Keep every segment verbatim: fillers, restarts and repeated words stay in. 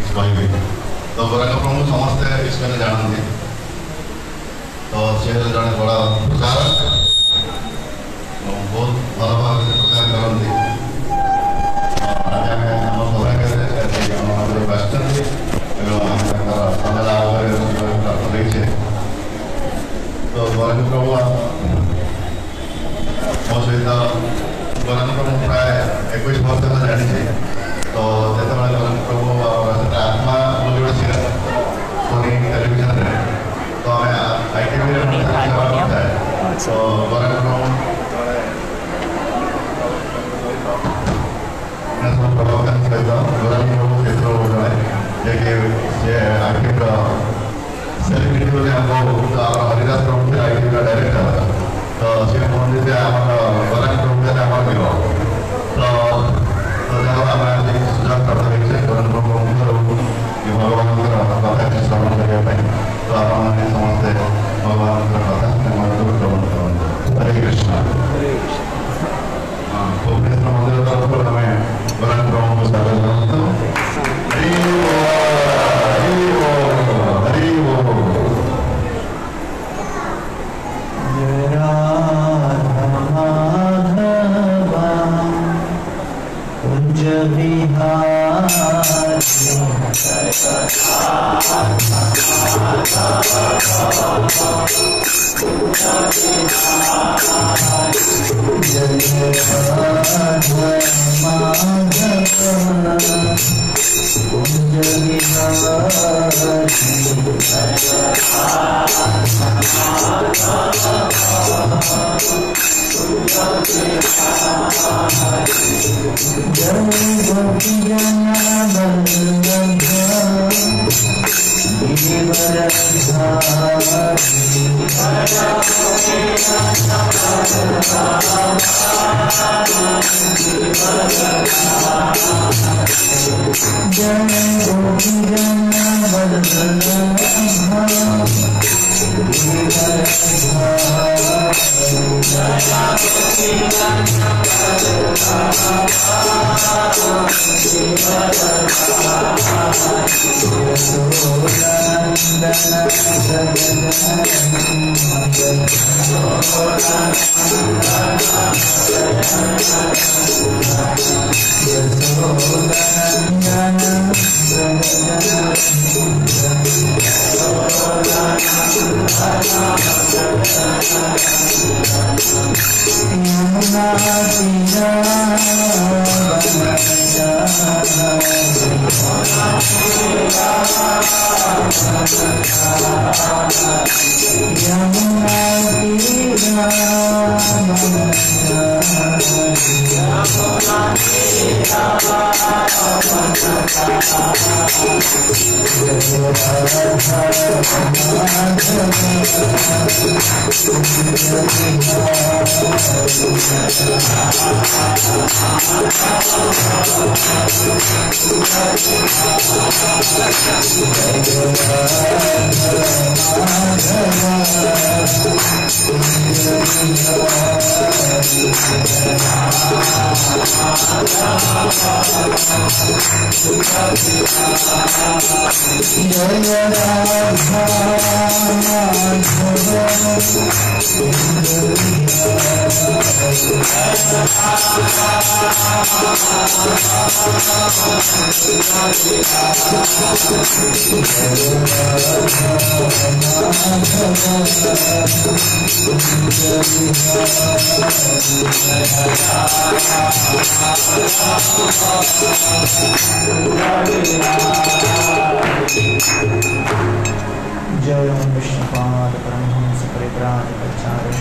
कहि तो गोरख प्रभु समस्ते विश्व जानते तो सी जड़े बड़ा प्रचारक बहुत भल भाव प्रचार करती आज आम सौभाग्य बासुँचे देखे तो गोरख प्रभु मो सहित गोरख प्रभु प्राय एक वर्ष है जानी तो जो गोरख प्रभु आत्मा बोली गोटे सोनी टेलीविजन तो आम आई टी वी तो गोरख प्रभु प्रभाकर सहित गोरख प्रभु क्षेत्र जड़े जे सी आई टी सेलिब्रिटी बोले हरिदास प्रभु थे आई टी डायरेक्टर तो सी कहते आम गोरख प्रभु आम वीर तो जहाँ आम सुजोग प्राप्त होते गोरख प्रभु भगवान कथा श्रवण करने तो आप समस्ते भगवान कथा श्रवण करूँ हरे कृष्ण भुवनेश्वर मंदिर तरफ आम गोरख प्रभु को स्वागत करते हरि हरि हरि कुंज बिहारी जय ओम विष्णुपाद परमहंस परिव्राजकाचार्य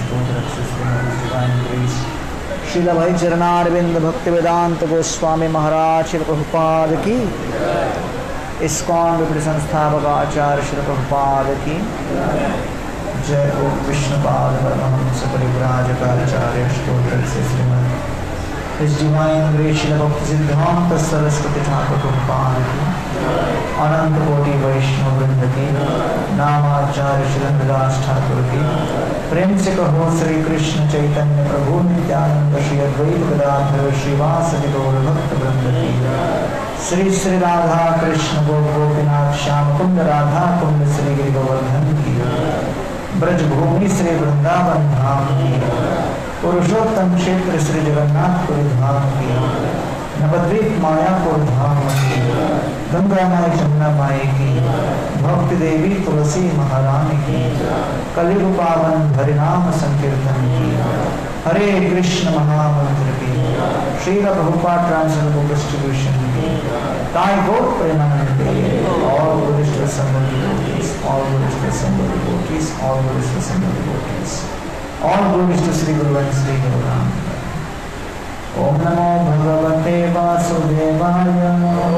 श्रील भाई चरणारविंद भक्ति वेदांत गोस्वामी महाराज श्री प्रभुपाद की, इस्कॉन विपणि संस्थापक आचार्य श्री प्रभुपाद की जय। ओम विष्णुपाद परमहंस परिव्राजकाचार्य स्तोत्र से Shrimad His Divine Grace Srila Bhakti Siddhanta Saraswati Thakur Prabhupada ki, Ananta Koti Vaishnava Vrinda ki, Namacharya Srila Vilas Thakur की, प्रेम से कहो श्री कृष्ण चैतन्य प्रभु नित्यानंद श्री अद्वैत गदाधर श्रीवासदि गौर भक्त वृंद की, श्री श्री राधा कृष्ण गो गोपीनाथ श्याम कुंड राधा कुंड श्री गिरि गोवर्धन की ब्रजभूमि श्री वृंदावन धाम की पुरुषोत्तम क्षेत्र श्री जगन्नाथपुरी धाम की नवद्वीप मायापुर धाम की गंगा माई जमुना माई की भक्ति देवी तुलसी महारानी की कलियुग पावन हरिनाम संकीर्तन की हरे कृष्ण महामंत्र की Srila Prabhupada translation book distribution की ताई गौर Premanand all Buddhist assembled devotees, all Buddhist assembled devotees, all Buddhist assembled devotees, all Buddhist Sri Guru and Sri Guru Ram. Om Namo Bhagavate Vasudevaya.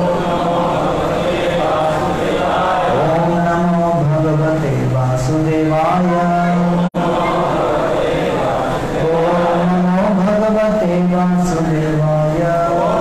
Om Namo Bhagavate Vasudevaya. Om Namo Bhagavate Vasudevaya.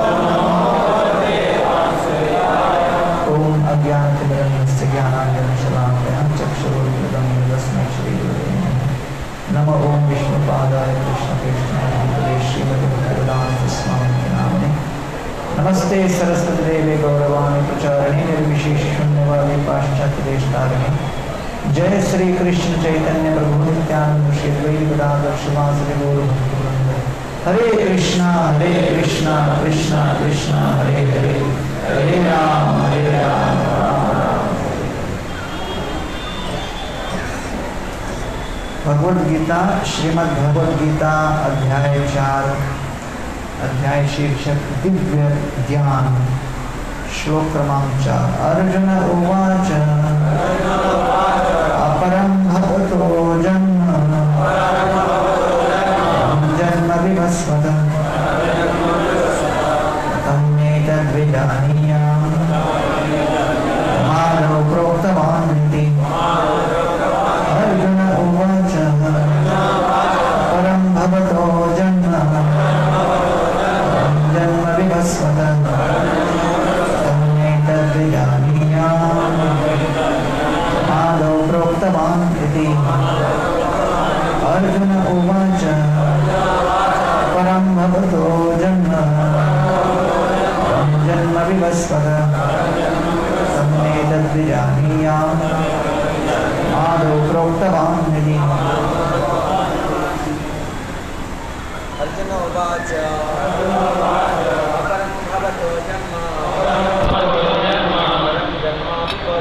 Om Ajnanatirmirandasya Jnananjana-Shalakaya Chakshurunmiलितं तस्मै श्रीगुरवे नमः। नमो ओम विष्णुपादाय कृष्णकेशवाय श्रीमते भक्तिवेदांत स्वामी नामिने नमस्ते सरस्वती देवे गौरवाणी प्रचारिणे निर्विशेष शून्यवादी पाश्चात्य देशतारिणे जय श्री कृष्ण चैतन्य प्रभु नित्यानंद श्री द्वैत गदाधर श्रीवासदि गौर भक्तवृंद। हरे कृष्णा हरे कृष्णा कृष्णा कृष्णा हरे हरे हरे राम हरे राम राम राम। भगवद गीता श्रीमद् भगवद गीता अध्याय चार अध्याय शीर्षक दिव्य ज्ञान श्लोक क्रमांक चार। अर्जुन उवाच अपरं भवतो जन्म जन्म विवस्वतम् तन्मेतद्विजानीयाम् मानव प्रोक्तवान् इति। अर्जुन उवाच परं भवतो जन्म जन्म विवस्वतम् तन्मेतद्विजानीयाम् मानव प्रोक्तवान् इति। अर्जुन उवाच परं भवतो जन्म जन्म विवस्वतम् तन्मेतद्विजानीयाम् आदौ प्रोक्तवान् इति। अर्जुन उवाच अपरं भवतो जन्म जन्म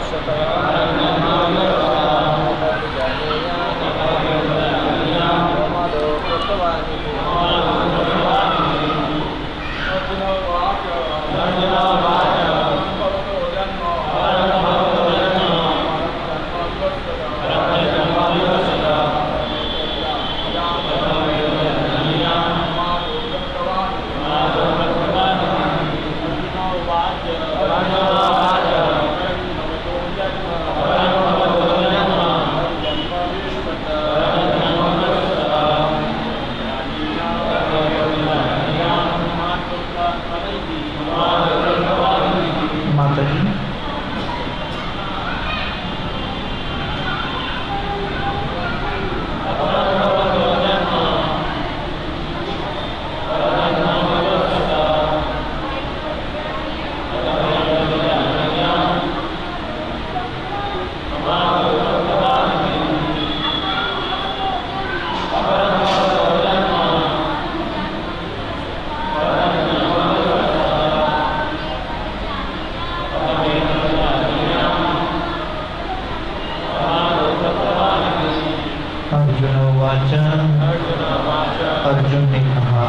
अर्जुन ने कहा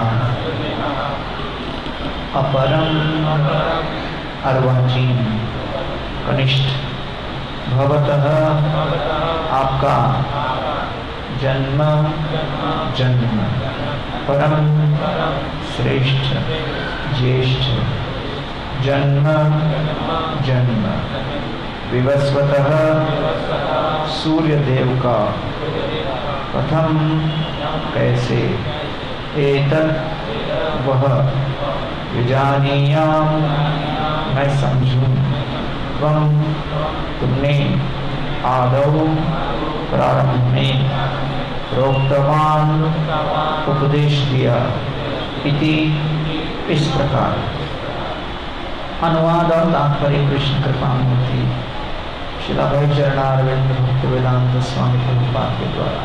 अपरम अर्वाचीन कनिष्ठ भवतः आपका जन्म जन्म परम श्रेष्ठ ज्येष्ठ जन्म जन्म विवस्वतः सूर्य देव का प्रथम कैसे एतत् वह विजानीयाम मैं समझूं त्वं तुमने आदौ प्रारंभ में प्रोक्तवान उपदेश दिया इति इस प्रकार। अनुवाद और तात्पर्य कृष्ण कृपामूर्ति श्री अभय चरणारविंद भक्तिवेदांत स्वामी प्रभुपाद के द्वारा।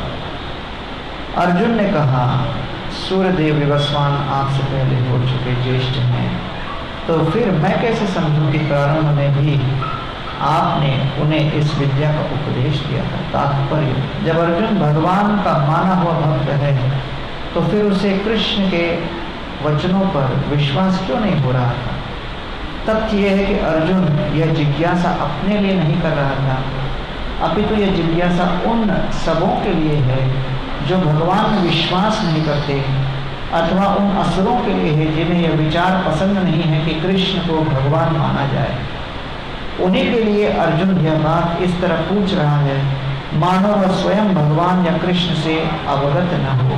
अर्जुन ने कहा, सूर्यदेव विवस्वान आपसे पहले हो चुके ज्येष्ठ हैं, तो फिर मैं कैसे समझूं कि प्रारंभ में भी आपने उन्हें इस विद्या का उपदेश दिया था। तात्पर्य, जब अर्जुन भगवान का माना हुआ भक्त है तो फिर उसे कृष्ण के वचनों पर विश्वास क्यों नहीं हो रहा था। तथ्य यह है कि अर्जुन यह जिज्ञासा अपने लिए नहीं कर रहा था, अपितु यह जिज्ञासा उन सबों के लिए है जो भगवान में विश्वास नहीं करते, अथवा उन असुरों के लिए है जिन्हें यह विचार पसंद नहीं है कि कृष्ण को भगवान माना जाए। उन्हीं के लिए अर्जुन यह बात इस तरह पूछ रहा है मानो वह स्वयं भगवान या कृष्ण से अवगत न हो।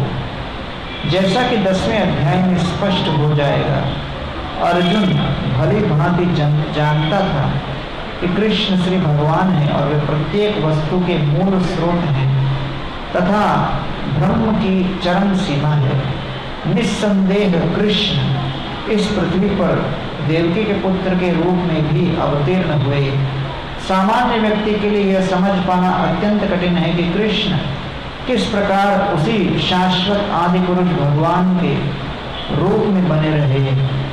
जैसा कि दसवें अध्याय में स्पष्ट हो जाएगा, अर्जुन भली भांति जानता था कि कृष्ण श्री भगवान है और वे प्रत्येक वस्तु के मूल स्रोत हैं तथा ब्रह्म की चरम सीमा है। निस्संदेह कृष्ण इस पृथ्वी पर देवकी के पुत्र के रूप में भी अवतीर्ण हुए। सामान्य व्यक्ति के लिए यह समझ पाना अत्यंत कठिन है कि कृष्ण किस प्रकार उसी शाश्वत आदि पुरुष भगवान के रूप में बने रहे।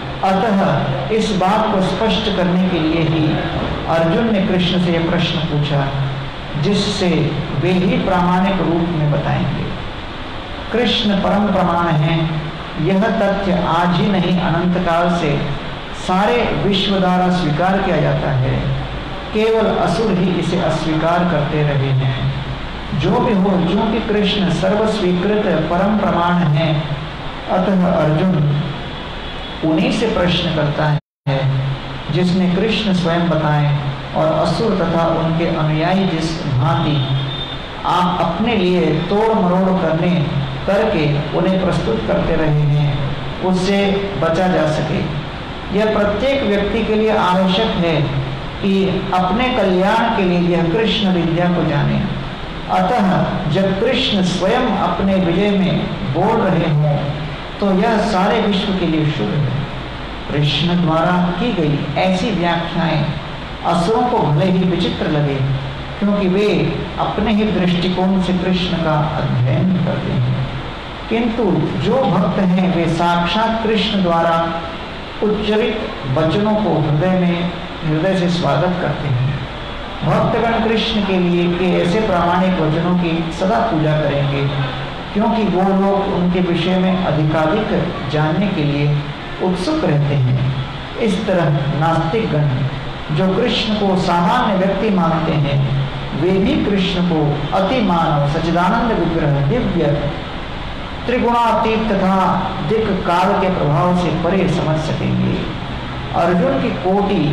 अतः इस बात को स्पष्ट करने के लिए ही अर्जुन ने कृष्ण से यह प्रश्न पूछा, जिससे वे ही प्रामाणिक रूप में बताएंगे। कृष्ण परम प्रमाण हैं, यह तथ्य आज ही नहीं अनंत काल से सारे विश्व द्वारा स्वीकार किया जाता है। केवल असुर ही इसे अस्वीकार करते रहे हैं। जो भी हो, चूंकि कृष्ण सर्वस्वीकृत परम प्रमाण है, अतः अर्जुन उन्हीं से प्रश्न करता है जिसने कृष्ण स्वयं बताए, और असुर तथा उनके अनुयायी जिस भांति आप अपने लिए तोड़ मरोड़ करने करके उन्हें प्रस्तुत करते रहे हैं, उससे बचा जा सके। यह प्रत्येक व्यक्ति के लिए आवश्यक है कि अपने कल्याण के लिए यह कृष्ण विद्या को जाने। अतः जब कृष्ण स्वयं अपने विजय में बोल रहे हों तो यह सारे विश्व के लिए शुभ है। कृष्ण द्वारा की गई ऐसी व्याख्याएं असुरों को भले ही विचित्र लगे, क्योंकि वे अपने ही दृष्टिकोण से कृष्ण का अध्ययन करते हैं, किंतु जो भक्त हैं वे साक्षात कृष्ण द्वारा उच्चरित वचनों को हृदय में हृदय से स्वागत करते हैं। भक्तगण कृष्ण के लिए के ऐसे प्रामाणिक वचनों की सदा पूजा करेंगे, क्योंकि वो लोग उनके विषय में अधिकाधिक जानने के लिए उत्सुक रहते हैं। इस तरह नास्तिक गण जो कृष्ण को सामान्य व्यक्ति मानते हैं, वे भी कृष्ण को अति मानव सच्चिदानंद विग्रह दिव्य त्रिगुणातीत तथा दिक् काल के प्रभाव से परे समझ सकेंगे। अर्जुन की कोटि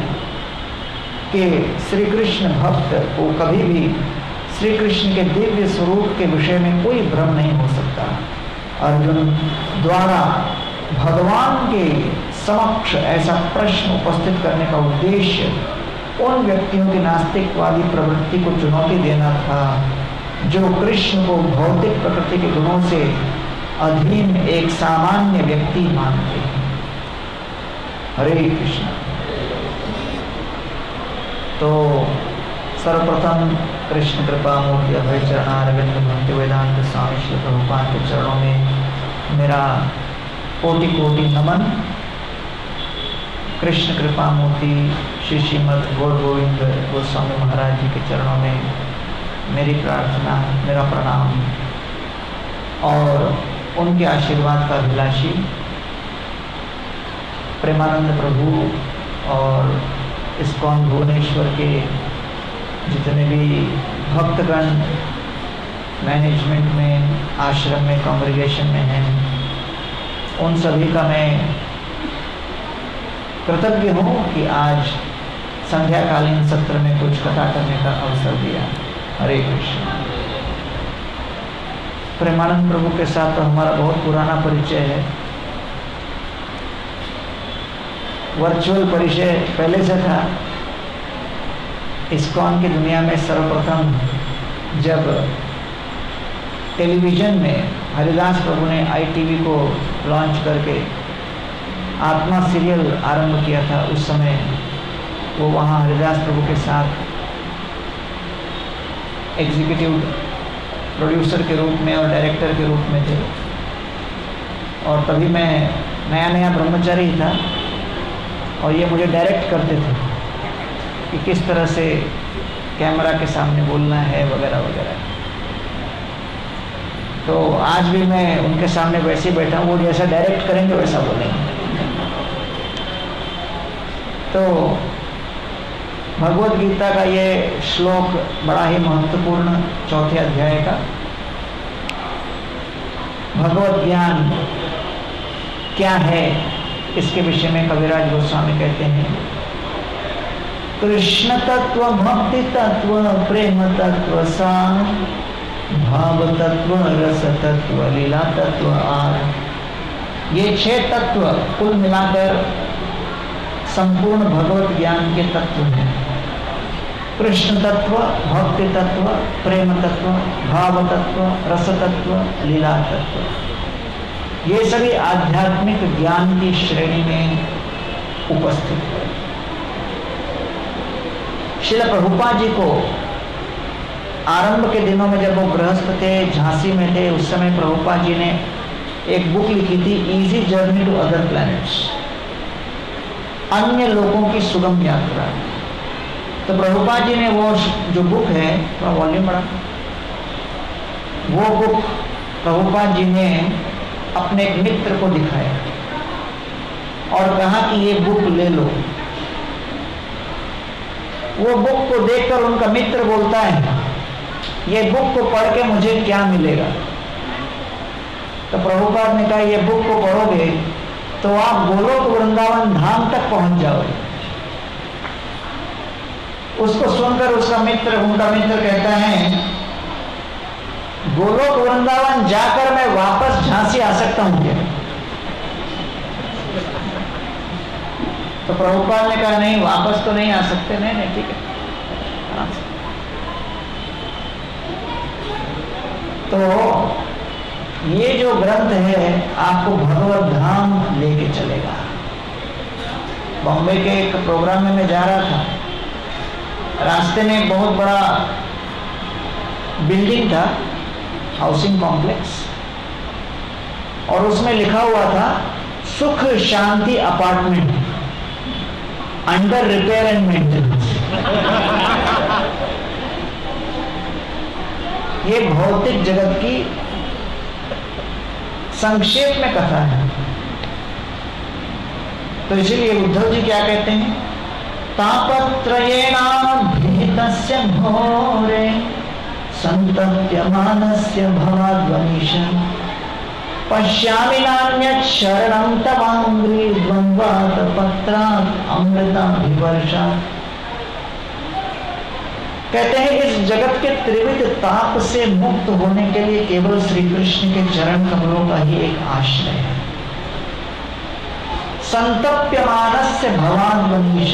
के श्री कृष्ण भक्त को कभी भी श्री कृष्ण के दिव्य स्वरूप के विषय में कोई भ्रम नहीं हो सकता। अर्जुन द्वारा भगवान के समक्ष ऐसा प्रश्न उपस्थित करने का उद्देश्य उन व्यक्तियों की नास्तिकवादी प्रवृत्ति को चुनौती देना था जो कृष्ण को भौतिक प्रकृति के गुणों से अधीन एक सामान्य व्यक्ति मानते हैं। हरे कृष्ण। तो सर्वप्रथम कृष्ण कृपा मूर्ति अभय चरणारविंद भक्ति वेदांत स्वामी श्री प्रभुपाद के चरणों में मेरा कोटि कोटि नमन। कृष्ण कृपा मूर्ति श्री श्रीमद गौर गोविंद गोस्वामी महाराज जी के चरणों में मेरी प्रार्थना, मेरा प्रणाम और उनके आशीर्वाद का अभिलाषी प्रेमानंद प्रभु और इस्कॉन भुवनेश्वर के जितने भी भक्तगण मैनेजमेंट में, आश्रम में, कांग्रेगेशन में हैं, उन सभी का मैं कृतज्ञ हूँ कि आज संध्याकालीन सत्र में कुछ कथा करने का अवसर दिया। हरे कृष्ण। प्रेमानंद प्रभु के साथ तो हमारा बहुत पुराना परिचय है। वर्चुअल परिचय पहले से था। इस्कॉन की दुनिया में सर्वप्रथम जब टेलीविज़न में हरिदास प्रभु ने आई टी वी को लॉन्च करके आत्मा सीरियल आरंभ किया था, उस समय वो वहाँ हरिदास प्रभु के साथ एग्जीक्यूटिव प्रोड्यूसर के रूप में और डायरेक्टर के रूप में थे। और तभी मैं नया नया ब्रह्मचारी ही था और ये मुझे डायरेक्ट करते थे कि किस तरह से कैमरा के सामने बोलना है वगैरह वगैरह। तो आज भी मैं उनके सामने वैसे ही बैठा हूँ, वो जैसा डायरेक्ट करेंगे वैसा बोलेंगे। तो भगवत गीता का ये श्लोक बड़ा ही महत्वपूर्ण चौथे अध्याय का, भगवत ज्ञान क्या है इसके विषय में कविराज गोस्वामी कहते हैं, कृष्ण तत्व, भक्ति तत्व, प्रेम तत्व, सार, भाव तत्व, रस तत्व, लीला तत्व, आर। ये छह तत्व कुल मिलाकर संपूर्ण भगवत ज्ञान के तत्व हैं। कृष्ण तत्व, भक्ति तत्व, प्रेम तत्व, भाव तत्व, रस तत्व, लीला तत्व, ये सभी आध्यात्मिक ज्ञान की श्रेणी में उपस्थित है। श्रील प्रभुपाद जी को आरंभ के दिनों में जब वो गृहस्थ थे, झांसी में थे, उस समय प्रभुपाद जी ने एक बुक लिखी थी, easy journey to other planets, अन्य लोगों की सुगम यात्रा। तो प्रभुपाद जी ने वो जो बुक है, थोड़ा वॉल्यूम बढ़ा, वो बुक प्रभुपाद जी ने अपने एक मित्र को दिखाया और कहा कि ये बुक ले लो। वो बुक को देखकर उनका मित्र बोलता है, ये बुक को पढ़ के मुझे क्या मिलेगा? तो प्रभुपाद ने कहा, ये बुक को पढ़ोगे तो आप गोलोक वृंदावन धाम तक पहुंच जाओगे। उसको सुनकर उसका मित्र उनका मित्र कहता है, गोलोक वृंदावन जाकर मैं वापस झांसी आ सकता हूं क्या? तो प्रभुपाद ने कहा, नहीं, वापस तो नहीं आ सकते। नहीं नहीं ठीक है। तो ये जो ग्रंथ है आपको भगवत धाम लेके चलेगा। बॉम्बे के एक प्रोग्राम में मैं जा रहा था, रास्ते में एक बहुत बड़ा बिल्डिंग था, हाउसिंग कॉम्प्लेक्स, और उसमें लिखा हुआ था Sukh Shanti apartment under repair and maintenance. ये भौतिक जगत की संक्षेप में कथा है। तो इसीलिए उद्धव जी क्या कहते हैं, तापत्रयेणाभिहितस्य घोरे संतप्यमानस्य भवाद्वनीश पश्यामि नान्यत् शरणं तवांग्री द्वन्द्वात् पत्रात् अमृताभिवर्षात्। कहते हैं इस जगत के त्रिविध ताप से मुक्त होने के लिए केवल श्री कृष्ण के चरण कमलों का ही एक आश्रय है। संतप्यमानस्य भवाद्वनीश,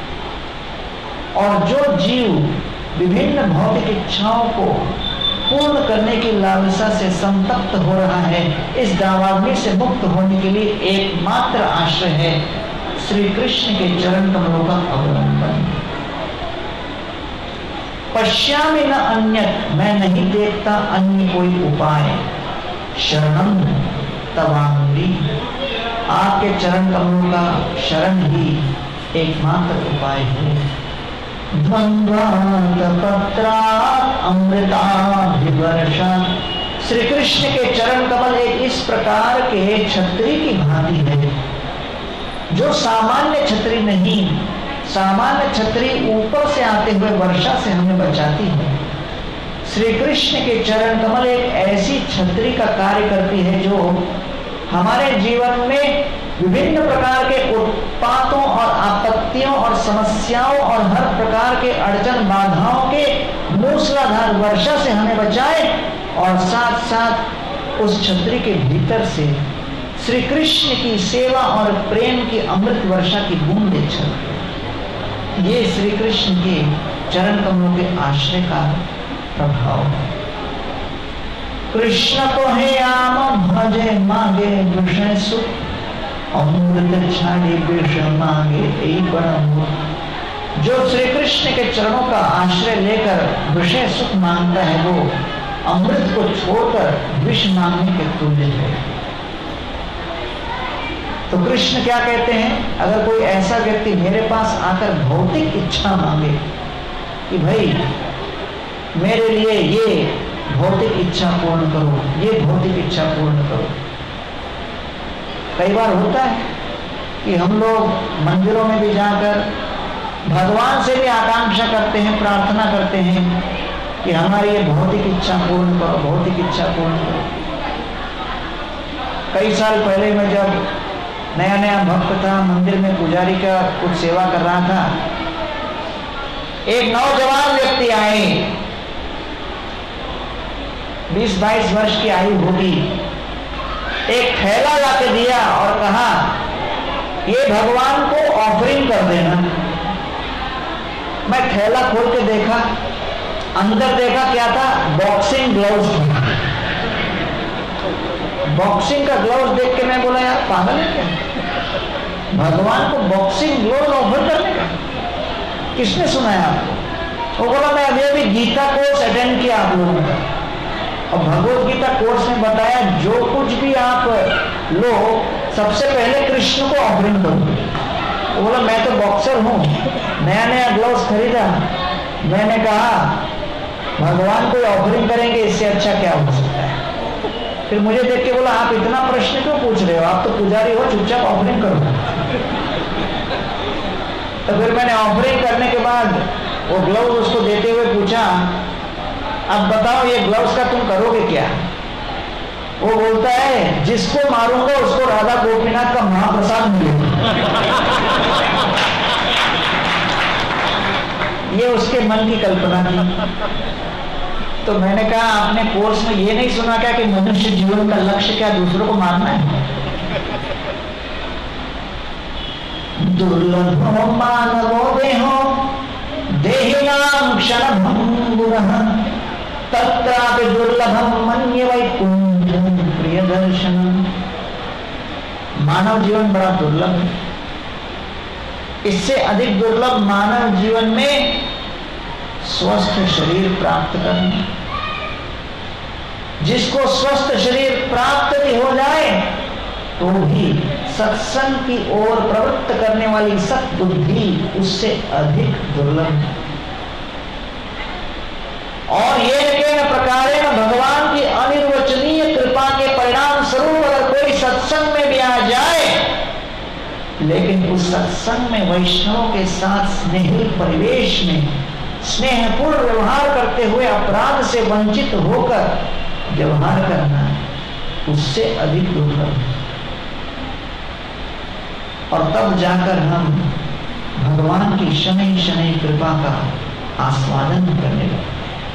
और जो जीव विभिन्न भौतिक इच्छाओं को पूर्ण करने की लालसा से संतप्त हो रहा है, इस दावाग्नि से मुक्त होने के लिए एकमात्र आश्रय है श्री कृष्ण के चरण कमलों का अवलंबन। पश्यामि न अन्यत्, मैं नहीं देखता अन्य कोई उपाय, शरणं तवांग्री, आपके चरण कमलों का शरण ही एकमात्र उपाय है। द्वन्द्वात् पत्रात् अमृताभिवर्षात्, श्री कृष्ण के चरण कमल एक इस प्रकार के छतरी की भांति है जो सामान्य छतरी नहीं, सामान्य छतरी ऊपर से आते हुए वर्षा से हमें बचाती है। श्री कृष्ण के चरण कमल एक ऐसी छतरी का कार्य करती है जो हमारे जीवन में विभिन्न प्रकार के उत्पातों और आपत्तियों और समस्याओं और हर प्रकार के अड़चन बाधाओं के मूसलाधार वर्षा से हमें बचाए, और साथ साथ उस छतरी के भीतर से श्री कृष्ण की सेवा और प्रेम की अमृत वर्षा की बूंदें छलके। ये श्री कृष्ण के चरण कमलों के आश्रय का प्रभाव है। कृष्ण को हे आम भजे मांगे विषय सुख, अमृत छाड़ी विष मांगे यही परम। जो श्री कृष्ण के चरणों का आश्रय लेकर विषय सुख मांगता है वो अमृत को छोड़कर विष मांगने के तुल्य है। तो कृष्ण क्या कहते हैं, अगर कोई ऐसा व्यक्ति मेरे पास आकर भौतिक इच्छा मांगे कि भाई मेरे लिए ये भौतिक इच्छा पूर्ण करो, ये भौतिक इच्छा पूर्ण करो। कई बार होता है कि हम लोग मंदिरों में भी जाकर भगवान से भी आकांक्षा करते हैं, प्रार्थना करते हैं कि हमारी ये भौतिक इच्छा पूर्ण करो, भौतिक इच्छा पूर्ण करो। कई साल पहले मैं जब नया नया भक्त था, मंदिर में पुजारी का कुछ सेवा कर रहा था, एक नौजवान व्यक्ति आए, बीस बाईस वर्ष की आयु होगी, एक थैला लाके दिया और कहा ये भगवान को ऑफरिंग कर देना। मैं थैला खोल के देखा, अंदर देखा क्या था, बॉक्सिंग ग्लव्स था। बॉक्सिंग का ग्लव्स देख के मैं बोला यार पागल है क्या, भगवान को बॉक्सिंग ग्लव्स ऑफर करने का, किसने सुनाया आपको? वो बोला मैं अभी अभी गीता कोर्स अटेंड किया आप लोगों का, और भगवत गीता कोर्स में बताया जो कुछ भी आप लो सबसे पहले कृष्ण को ऑफरिंग करो। वो बोला मैं तो बॉक्सर हूँ, नया नया ग्लव्स खरीदा, मैंने कहा भगवान को ऑफरिंग करेंगे, इससे अच्छा क्या हो सकता है। फिर मुझे देख के बोला आप इतना प्रश्न क्यों पूछ रहे हो, आप तो पुजारी हो, चुपचाप ऑफरिंग करो। तो फिर मैंने ऑफरिंग करने के बाद वो ग्लव्स उसको देते हुए पूछा अब बताओ ये ग्लव्स का तुम करोगे क्या? वो बोलता है जिसको मारूंगा उसको राधा गोपीनाथ का महाप्रसाद मिलेगा। ये उसके मन की कल्पना थी। तो मैंने कहा आपने कोर्स में ये नहीं सुना क्या कि मनुष्य जीवन का लक्ष्य क्या दूसरों को मारना है? दुर्लभो मानवो देहो देहिनां क्षणभंगुरः तत्रापि दुर्लभम मन्ये वैकुंठं प्रियदर्शनम्। मानव जीवन बड़ा दुर्लभ है, इससे अधिक दुर्लभ मानव जीवन में स्वस्थ शरीर प्राप्त करना। जिसको स्वस्थ शरीर प्राप्त भी हो जाए तो भी सत्संग की ओर प्रवृत्त करने वाली सत्बुद्धि उससे अधिक दुर्लभ है। और ये केन प्रकारेण भगवान की अनिर्वचनीय कृपा के परिणाम स्वरूप अगर कोई सत्संग में भी आ जाए, लेकिन उस सत्संग में वैष्णवों के साथ स्नेहिल परिवेश में स्नेहपूर्ण व्यवहार करते हुए अपराध से वंचित होकर व्यवहार करना उससे अधिक दुर्लभ है। और तब जाकर हम भगवान की शनै शनै कृपा का आस्वादन करने लगते।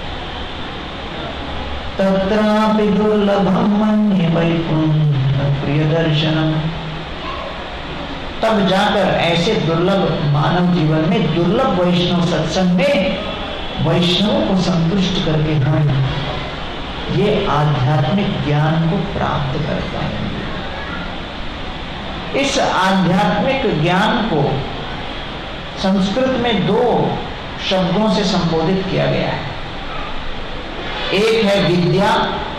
तत्रापि दुर्लभम मन्ये वैकुंठं प्रियदर्शनम्। तब जाकर ऐसे दुर्लभ मानव जीवन में दुर्लभ वैष्णव सत्संग में वैष्णव को संतुष्ट करके हम ये आध्यात्मिक ज्ञान को प्राप्त कर पाएंगे। इस आध्यात्मिक ज्ञान को संस्कृत में दो शब्दों से संबोधित किया गया है। एक है विद्या,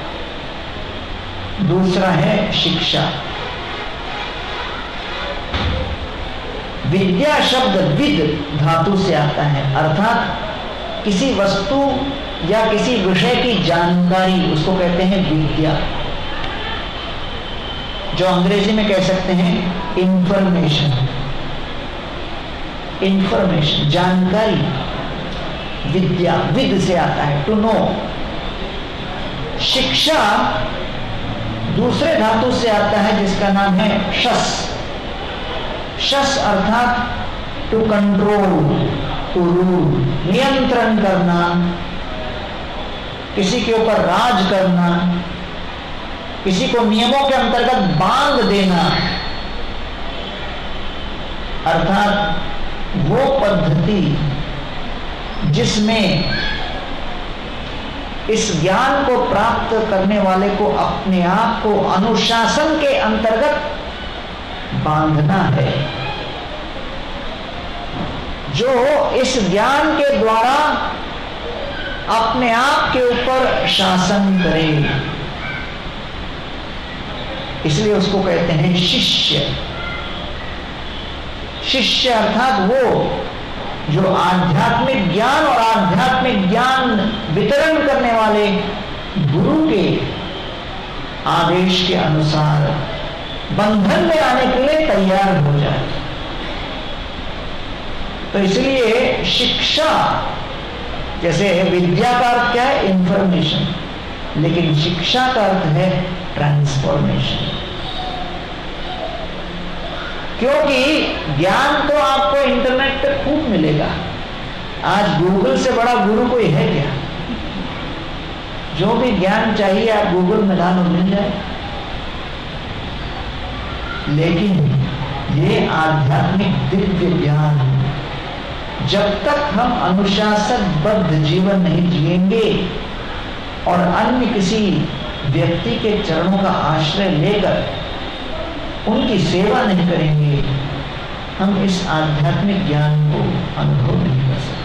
दूसरा है शिक्षा। विद्या शब्द विद धातु से आता है, अर्थात किसी वस्तु या किसी विषय की जानकारी, उसको कहते हैं विद्या। जो अंग्रेजी में कह सकते हैं इंफॉर्मेशन। इंफॉर्मेशन जानकारी, विद्या विद से आता है, टू नो। शिक्षा दूसरे धातु से आता है जिसका नाम है शस। शस अर्थात टू कंट्रोल, टू रूल, नियंत्रण करना, किसी के ऊपर राज करना, किसी को नियमों के अंतर्गत बांध देना, अर्थात वो पद्धति जिसमें इस ज्ञान को प्राप्त करने वाले को अपने आप को अनुशासन के अंतर्गत बांधना है। जो इस ज्ञान के द्वारा अपने आप के ऊपर शासन करे, इसलिए उसको कहते हैं शिष्य। शिष्य अर्थात वो जो आध्यात्मिक ज्ञान और आध्यात्मिक ज्ञान वितरण करने वाले गुरु के आदेश के अनुसार बंधन में आने के लिए तैयार हो जाए। तो इसलिए शिक्षा, जैसे विद्या का अर्थ क्या है? इंफॉर्मेशन, लेकिन शिक्षा का अर्थ है ट्रांसफॉर्मेशन। क्योंकि ज्ञान तो आपको इंटरनेट पे खूब मिलेगा। आज गूगल से बड़ा गुरु कोई है क्या? जो भी ज्ञान चाहिए आप गूगल में डालो, मिल जाए। लेकिन ये आध्यात्मिक दिव्य ज्ञान, जब तक हम अनुशासनबद्ध जीवन नहीं जिएंगे और अन्य किसी व्यक्ति के चरणों का आश्रय लेकर उनकी सेवा नहीं करेंगे, हम इस आध्यात्मिक ज्ञान को अनुभव नहीं कर सकते।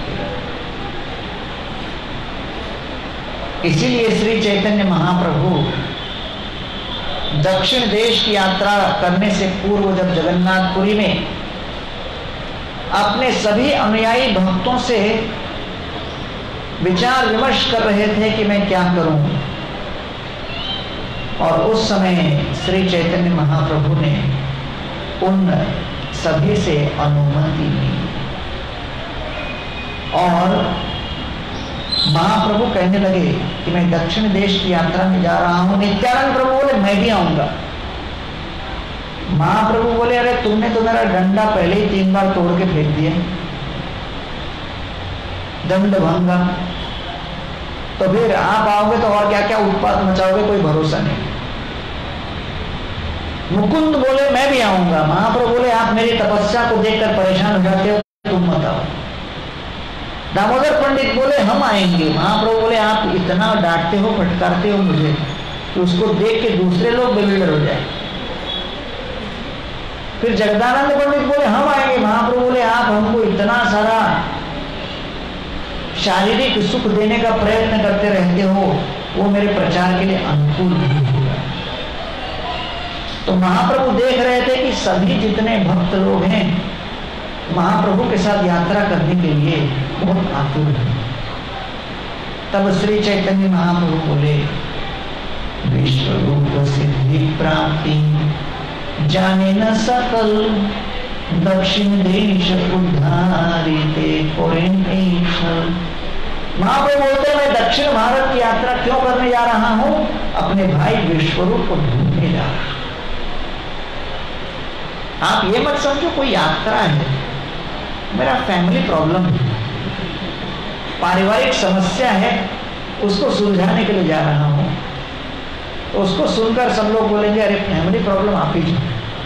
इसीलिए श्री चैतन्य महाप्रभु दक्षिण देश की यात्रा करने से पूर्व जब जगन्नाथपुरी में अपने सभी अनुयायी भक्तों से विचार विमर्श कर रहे थे कि मैं क्या करूं, और उस समय श्री चैतन्य महाप्रभु ने उन सभी से अनुमति ली और महाप्रभु कहने लगे कि मैं दक्षिण देश की यात्रा में जा रहा हूं। नित्यानंद प्रभु बोले मैं भी आऊंगा। महाप्रभु बोले अरे तुमने तो मेरा डंडा पहले ही तीन बार तोड़ के फेंक दिया, दंड भंगा, तो फिर आप आओगे तो और क्या क्या उत्पात मचाओगे, कोई भरोसा नहीं। मुकुंद बोले मैं भी आऊंगा। महाप्रभु बोले आप मेरी तपस्या को देखकर परेशान हो जाते हो, तुम मत आओ। दामोदर पंडित बोले हम आएंगे। महाप्रभु बोले आप इतना डांटते हो, फटकारते हो मुझे कि उसको देख के दूसरे लोग बेविलर हो जाए। फिर जगदानंद पंडित बोले हम आएंगे। महाप्रभु बोले आप हमको इतना सारा शारीरिक सुख देने का प्रयत्न करते रहते हो, वो मेरे प्रचार के लिए अनुकूल नहीं होगा। तो महाप्रभु देख रहे थे कि सभी जितने भक्त लोग हैं महाप्रभु के साथ यात्रा करने के लिए बहुत आतुर है। तब श्री चैतन्य महाप्रभु बोले विश्व रूप सिद्धि प्राप्ति जाने न सकल दक्षिण देश उद्धारिते महाप्रभु बोलते मैं दक्षिण भारत की यात्रा क्यों करने जा रहा हूं? अपने भाई विश्वरूप को ढूंढने जा रहा हूं। आप ये मत समझो कोई यात्रा है, मेरा फैमिली प्रॉब्लम है, पारिवारिक समस्या है, उसको सुलझाने के लिए जा रहा हूं। तो उसको सुनकर सब लोग बोलेंगे अरे फैमिली प्रॉब्लम आप ही जो।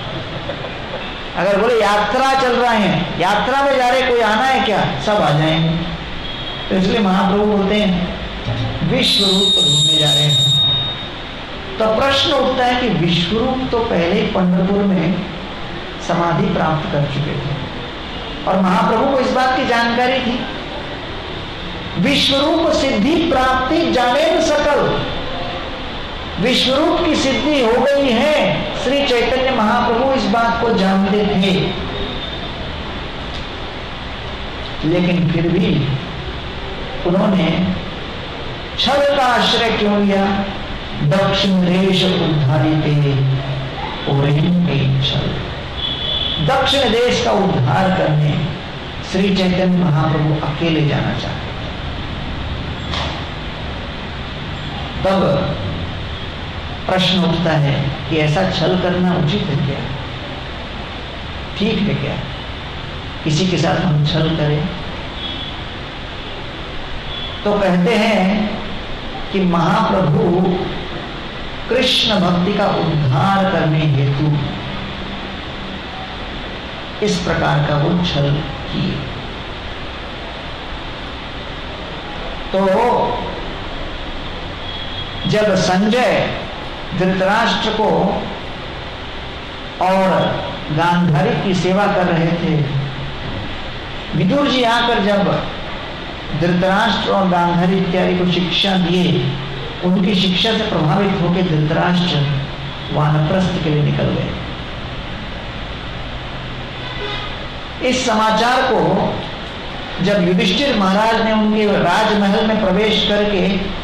अगर बोले यात्रा चल रहे हैं, यात्रा में जा रहे, कोई आना है क्या? सब आ जाएंगे। तो इसलिए महाप्रभु बोलते हैं विश्व रूप ढूंढने जा रहे हैं। तो प्रश्न उठता है कि विश्वरूप तो पहले ही पंढरपुर में समाधि प्राप्त कर चुके थे और महाप्रभु को इस बात की जानकारी थी। विश्वरूप सिद्धि प्राप्ति जाने न सकल, विश्वरूप की सिद्धि हो गई है। श्री चैतन्य महाप्रभु इस बात को जानते थे, लेकिन फिर भी उन्होंने छल का आश्रय क्यों लिया? दक्षिण देश उद्धारिते छल, दक्षिण देश का उद्धार करने श्री चैतन्य महाप्रभु अकेले जाना चाहते थे। तब प्रश्न उठता है कि ऐसा छल करना उचित है क्या? ठीक है क्या किसी के साथ हम छल करें? तो कहते हैं कि महाप्रभु कृष्ण भक्ति का उद्धार करने हेतु इस प्रकार का वो छल किए। तो जब संजय धृतराष्ट्र को और गांधारी की सेवा कर रहे थे विदुर जी आकर जब धृतराष्ट्र और गांधारी इत्यादि को शिक्षा दिए, उनकी शिक्षा से प्रभावित होकर धृतराष्ट्र वानप्रस्थ के लिए निकल गए। इस समाचार को जब युधिष्ठिर महाराज ने उनके राजमहल में प्रवेश करके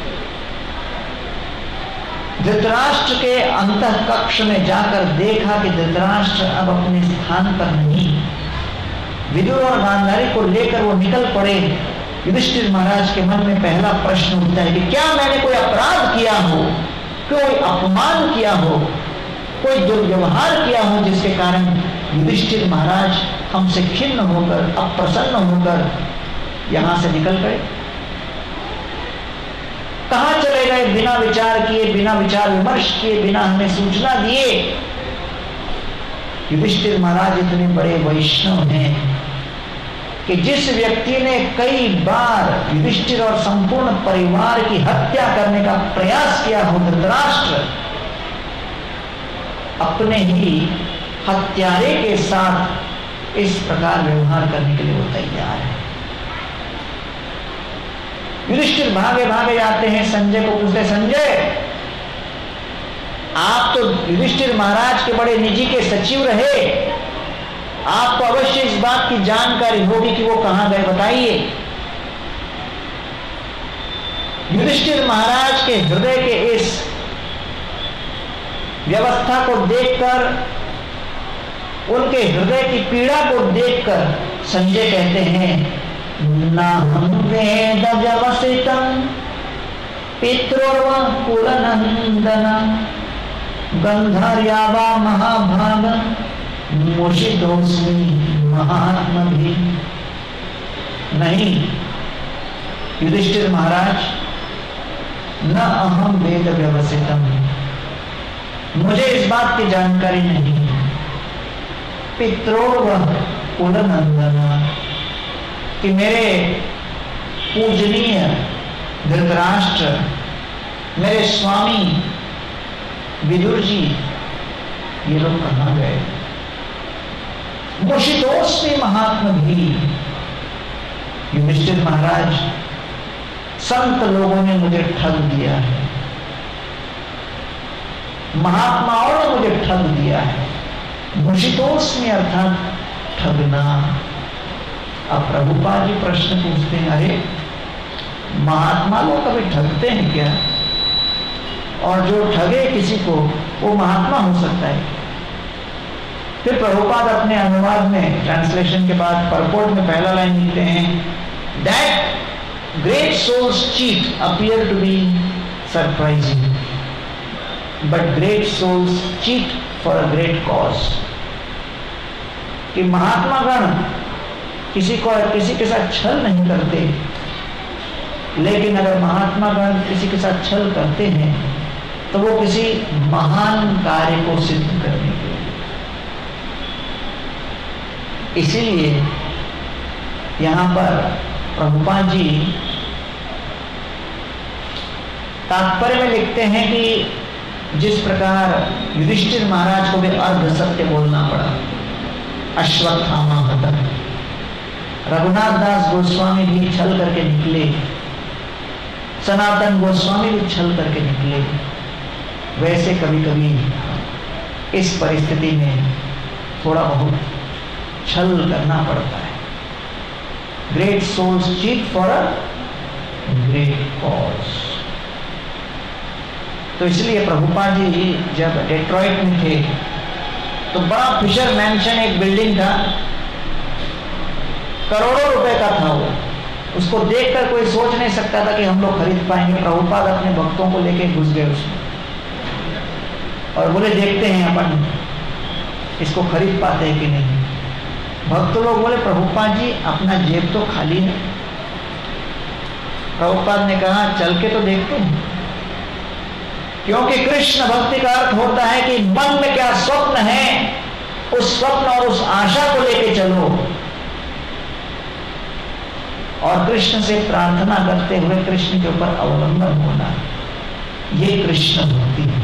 धृतराष्ट्र के अंतः कक्ष में जाकर देखा कि धृतराष्ट्र अब अपने स्थान पर नहीं, विदुर और गांधारी को लेकर वो निकल पड़े। युधिष्ठिर महाराज के मन में पहला प्रश्न उठता है कि क्या मैंने कोई अपराध किया हो, कोई अपमान किया हो, कोई दुर्व्यवहार किया हो जिसके कारण युधिष्ठिर महाराज हमसे खिन्न होकर, अप्रसन्न होकर यहां से निकल गए। कहां चले गए बिना विचार किए, बिना विचार विमर्श किए, बिना हमें सूचना दिए। युधिष्ठिर महाराज इतने बड़े वैष्णव हैं कि जिस व्यक्ति ने कई बार युधिष्ठिर और संपूर्ण परिवार की हत्या करने का प्रयास किया हो, धृतराष्ट्र, अपने ही हत्यारे के साथ इस प्रकार व्यवहार करने के लिए वो तैयार है। युधिष्ठिर भागे भागे जाते हैं, संजय को पूछते, संजय आप तो युधिष्ठिर महाराज के बड़े निजी के सचिव रहे, आपको अवश्य इस बात की जानकारी होगी कि वो कहां गए, बताइए। युधिष्ठिर महाराज के हृदय के इस व्यवस्था को देखकर, उनके हृदय की पीड़ा को देखकर संजय कहते हैं, नाहं वेद व्यवसितं पितृर्व कुलनंदन गंधर्या वा महाभाग मुषितोऽस्मि महात्मभिः। नहीं युधिष्ठिर महाराज, न अहम वेद व्यवसितम, मुझे इस बात की जानकारी नहीं। पितृर्व कुलनंदन, कि मेरे पूजनीय धृतराष्ट्र, मेरे स्वामी विदुर जी, ये लोग कहां गए। मुषितोऽस्मि महात्मभिः। युधिष्ठिर महाराज, संत लोगों ने मुझे ठग दिया है, महात्माओं ने मुझे ठग दिया है। मुषितोऽस्मि अर्थात ठगना। अब प्रभुपाद जी प्रश्न पूछते हैं, अरे महात्मा लोग कभी ठगते हैं क्या? और जो ठगे किसी को वो महात्मा हो सकता है? फिर प्रभुपाद अपने अनुवाद में, ट्रांसलेशन के बाद परपोर्ट में पहला लाइन लिखते हैं, that great souls cheat appear to be surprising, but great souls cheat for a great cause. कि महात्मा गण किसी को किसी के साथ छल नहीं करते, लेकिन अगर महात्मा गण किसी के साथ छल करते हैं तो वो किसी महान कार्य को सिद्ध करने के लिए। इसीलिए यहां पर प्रभुपाद जी तात्पर्य में लिखते हैं कि जिस प्रकार युधिष्ठिर महाराज को भी अर्ध सत्य बोलना पड़ा, अश्वत्थामा हतः, रघुनाथ दास गोस्वामी भी छल करके निकले, सनातन गोस्वामी भी छल करके निकले, वैसे कभी कभी इस परिस्थिति में थोड़ा बहुत छल करना पड़ता है। Great souls cheat for a great cause. तो इसलिए प्रभुपाद जी जब डेट्रॉइट में थे तो बड़ा फिशर मैंशन एक बिल्डिंग था, करोड़ों रुपए का था वो। उसको देखकर कोई सोच नहीं सकता था कि हम लोग खरीद पाएंगे। प्रभुपाद अपने भक्तों को लेके घुस गए उसमें और बोले देखते हैं अपन इसको खरीद पाते हैं कि नहीं। भक्त लोग बोले प्रभुपाद जी अपना जेब तो खाली है। प्रभुपाद ने कहा चल के तो देखते हैं, क्योंकि कृष्ण भक्ति का अर्थ होता है कि मन में क्या स्वप्न है उस स्वप्न और उस आशा को लेके चलो और कृष्ण से प्रार्थना करते हुए कृष्ण के ऊपर अवलंबन होना, ये कृष्ण भक्ति है।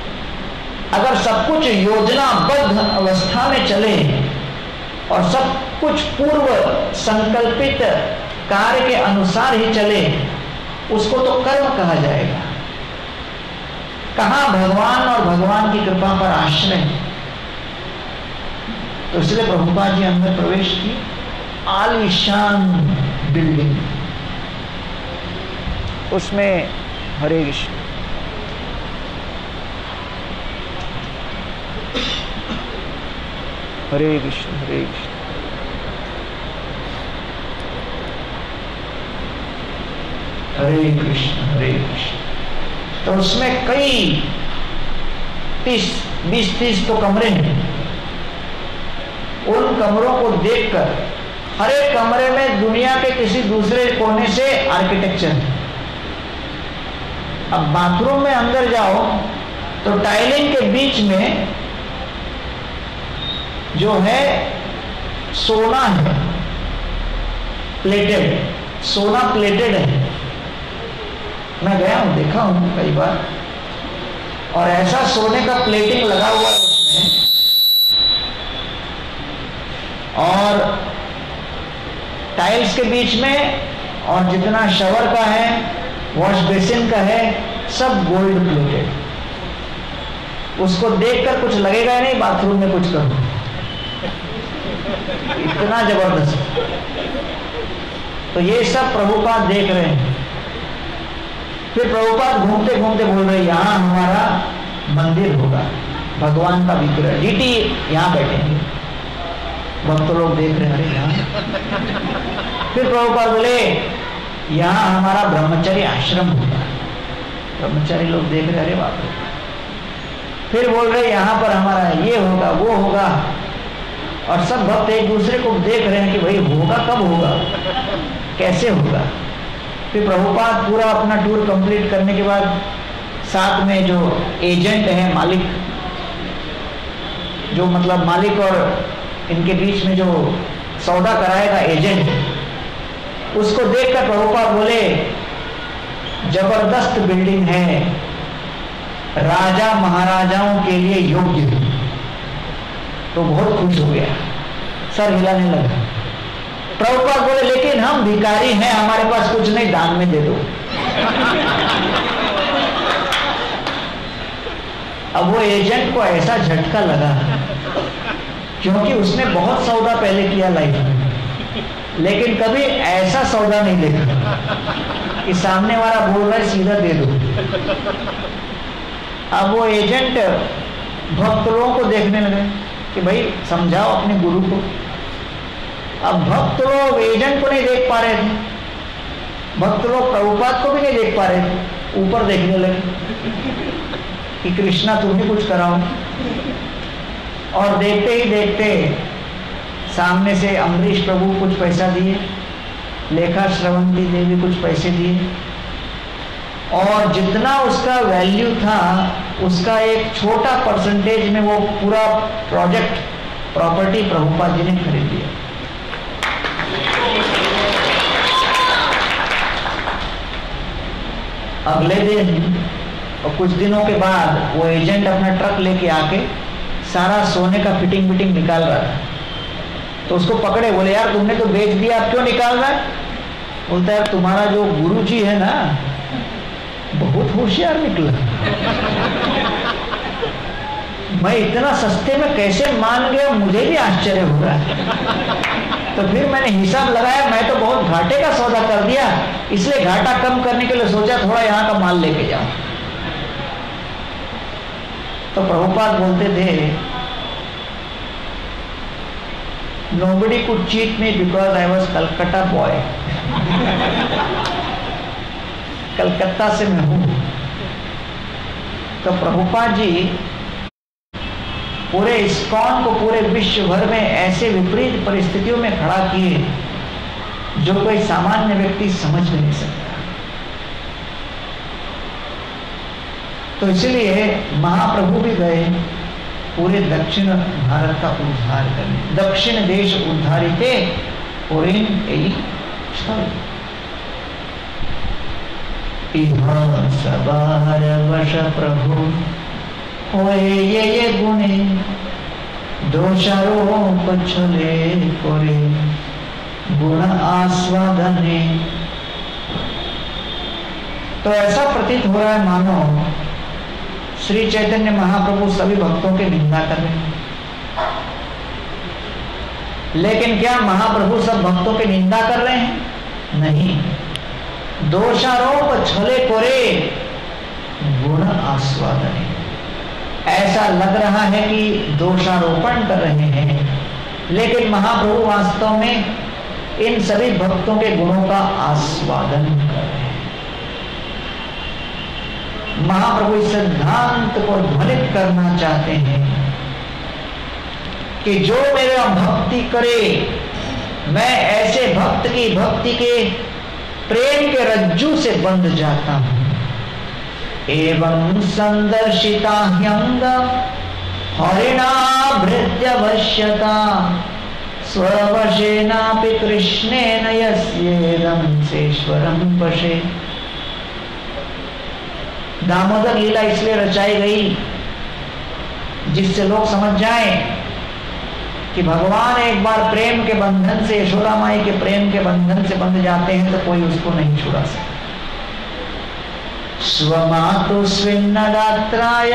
अगर सब कुछ योजनाबद्ध अवस्था में चले और सब कुछ पूर्व संकल्पित कार्य के अनुसार ही चले उसको तो कर्म कहा जाएगा। कहाँ भगवान और भगवान की कृपा पर आश्रय। तो इसलिए प्रभुपाद जी अंदर प्रवेश की, आलीशान बिल्डिंग, उसमें हरे कृष्ण हरे कृष्ण हरे कृष्ण हरे कृष्ण हरे कृष्ण। तो उसमें कई तीस बीस तीस तो कमरे हैं। उन कमरों को देखकर हर एक कमरे में दुनिया के किसी दूसरे कोने से आर्किटेक्चर है। अब बाथरूम में अंदर जाओ तो टाइलिंग के बीच में जो है सोना है, प्लेटेड, सोना प्लेटेड है। मैं गया हूं, देखा हूं कई बार, और ऐसा सोने का प्लेटिंग लगा हुआ है उसमें, और टाइल्स के बीच में, और जितना शवर का है, वॉश बेसिन का है, सब गोल्ड प्लेटेड। उसको देखकर कुछ लगेगा ही नहीं बाथरूम में कुछ करूं, इतना जबरदस्त। तो ये सब प्रभुपाद देख रहे हैं। फिर प्रभुपाद घूमते घूमते बोल रहे, यहाँ हमारा मंदिर होगा, भगवान का विग्रह, डीटी यहाँ बैठेंगे। भक्त लोग देख रहे हैं, अरे यहाँ। फिर प्रभुपाद बोले, यहाँ हमारा ब्रह्मचर्य आश्रम होगा। ब्रह्मचारी लोग देख रहे, अरे बाप रे। फिर बोल रहे, यहाँ पर हमारा ये होगा, वो होगा, और सब भक्त एक दूसरे को देख रहे हैं कि भाई होगा कब होगा, कैसे होगा। फिर प्रभुपाद पूरा अपना टूर कंप्लीट करने के बाद साथ में जो एजेंट है, मालिक, जो मतलब मालिक और इनके बीच में जो सौदा कराएगा एजेंट, उसको देखकर प्रभुपाद बोले, जबरदस्त बिल्डिंग है, राजा महाराजाओं के लिए योग्य है। तो बहुत खुश हो गया, सर हिलाने लगा। प्रभुपाद बोले, लेकिन हम भिखारी हैं, हमारे पास कुछ नहीं, दान में दे दो। अब वो एजेंट को ऐसा झटका लगा, क्योंकि उसने बहुत सौदा पहले किया लाइफ में, लेकिन कभी ऐसा सौदा नहीं देखा कि सामने वाला बोल रहा है सीधा दे दो। अब वो एजेंट भक्त लोगों को देखने लगे कि भाई समझाओ अपने गुरु को। अब भक्त लोग एजेंट को नहीं देख पा रहे थे, भक्त लोग प्रभुपाद को भी नहीं देख पा रहे थे, ऊपर देखने लगे कि कृष्णा तुम ही कुछ कराओ। और देखते ही देखते सामने से अम्बरीश प्रभु कुछ पैसा दिए, लेखा श्रवंती देवी कुछ पैसे दिए, और जितना उसका वैल्यू था उसका एक छोटा परसेंटेज में वो पूरा प्रोजेक्ट प्रॉपर्टी प्रभुपाद जी ने खरीद लिया। अगले दिन और कुछ दिनों के बाद वो एजेंट अपना ट्रक लेके आके सारा सोने का फिटिंग फिटिंग निकाल रहा था। तो उसको पकड़े, बोले यार तुमने तो बेच दिया, आप क्यों निकाल रहा है? बोलता है तुम्हारा जो गुरु जी है ना, बहुत होशियार निकला। मैं इतना सस्ते में कैसे मान गया, मुझे भी आश्चर्य हो रहा है। तो फिर मैंने हिसाब लगाया, मैं तो बहुत घाटे का सौदा कर दिया, इसलिए घाटा कम करने के लिए सोचा थोड़ा यहाँ का माल लेके जाऊं। तो प्रभुपाद बोलते थे, nobody could cheat me because I was Calcutta boy। Calcutta से मैं हूं। तो प्रभुपाद जी पूरे इस्कॉन को पूरे विश्व भर में ऐसे विपरीत परिस्थितियों में खड़ा किए जो कोई सामान्य व्यक्ति समझ भी नहीं सकता। तो इसलिए महाप्रभु भी गए पूरे दक्षिण भारत का उद्धार करने। दक्षिण देश उद्धारिते पूरे सबार वश प्रभु होए ये ये गुणे दोषारोप छले करे गुण आस्वादने। तो ऐसा प्रतीत हो रहा है मानो श्री चैतन्य महाप्रभु सभी भक्तों की निंदा कर रहे हैं। लेकिन क्या महाप्रभु सब भक्तों की निंदा कर रहे हैं? नहीं। दोषारोप छले कोरे गुण आस्वादने। ऐसा लग रहा है कि दोषारोपण कर रहे हैं, लेकिन महाप्रभु वास्तव में इन सभी भक्तों के गुणों का आस्वादन कर रहे हैं। महाप्रभु इस सिद्धांत को ध्वनित करना चाहते हैं कि जो मेरा भक्ति करे, मैं ऐसे भक्त की भक्ति के प्रेम के रज्जू से बंध जाता हूं। एवं संदर्शिता ह्यंग हरिणा भृत्यवश्यता स्ववशेनापि कृष्णेन यस्येदं सेश्वरं पशे। दामोदर लीला इसलिए रचाई गई जिससे लोग समझ जाएं कि भगवान एक बार प्रेम के बंधन से, यशोदा माई के प्रेम के बंधन से बंध जाते हैं तो कोई उसको नहीं छुड़ा सकता। स्वमातु स्विन्न गात्राय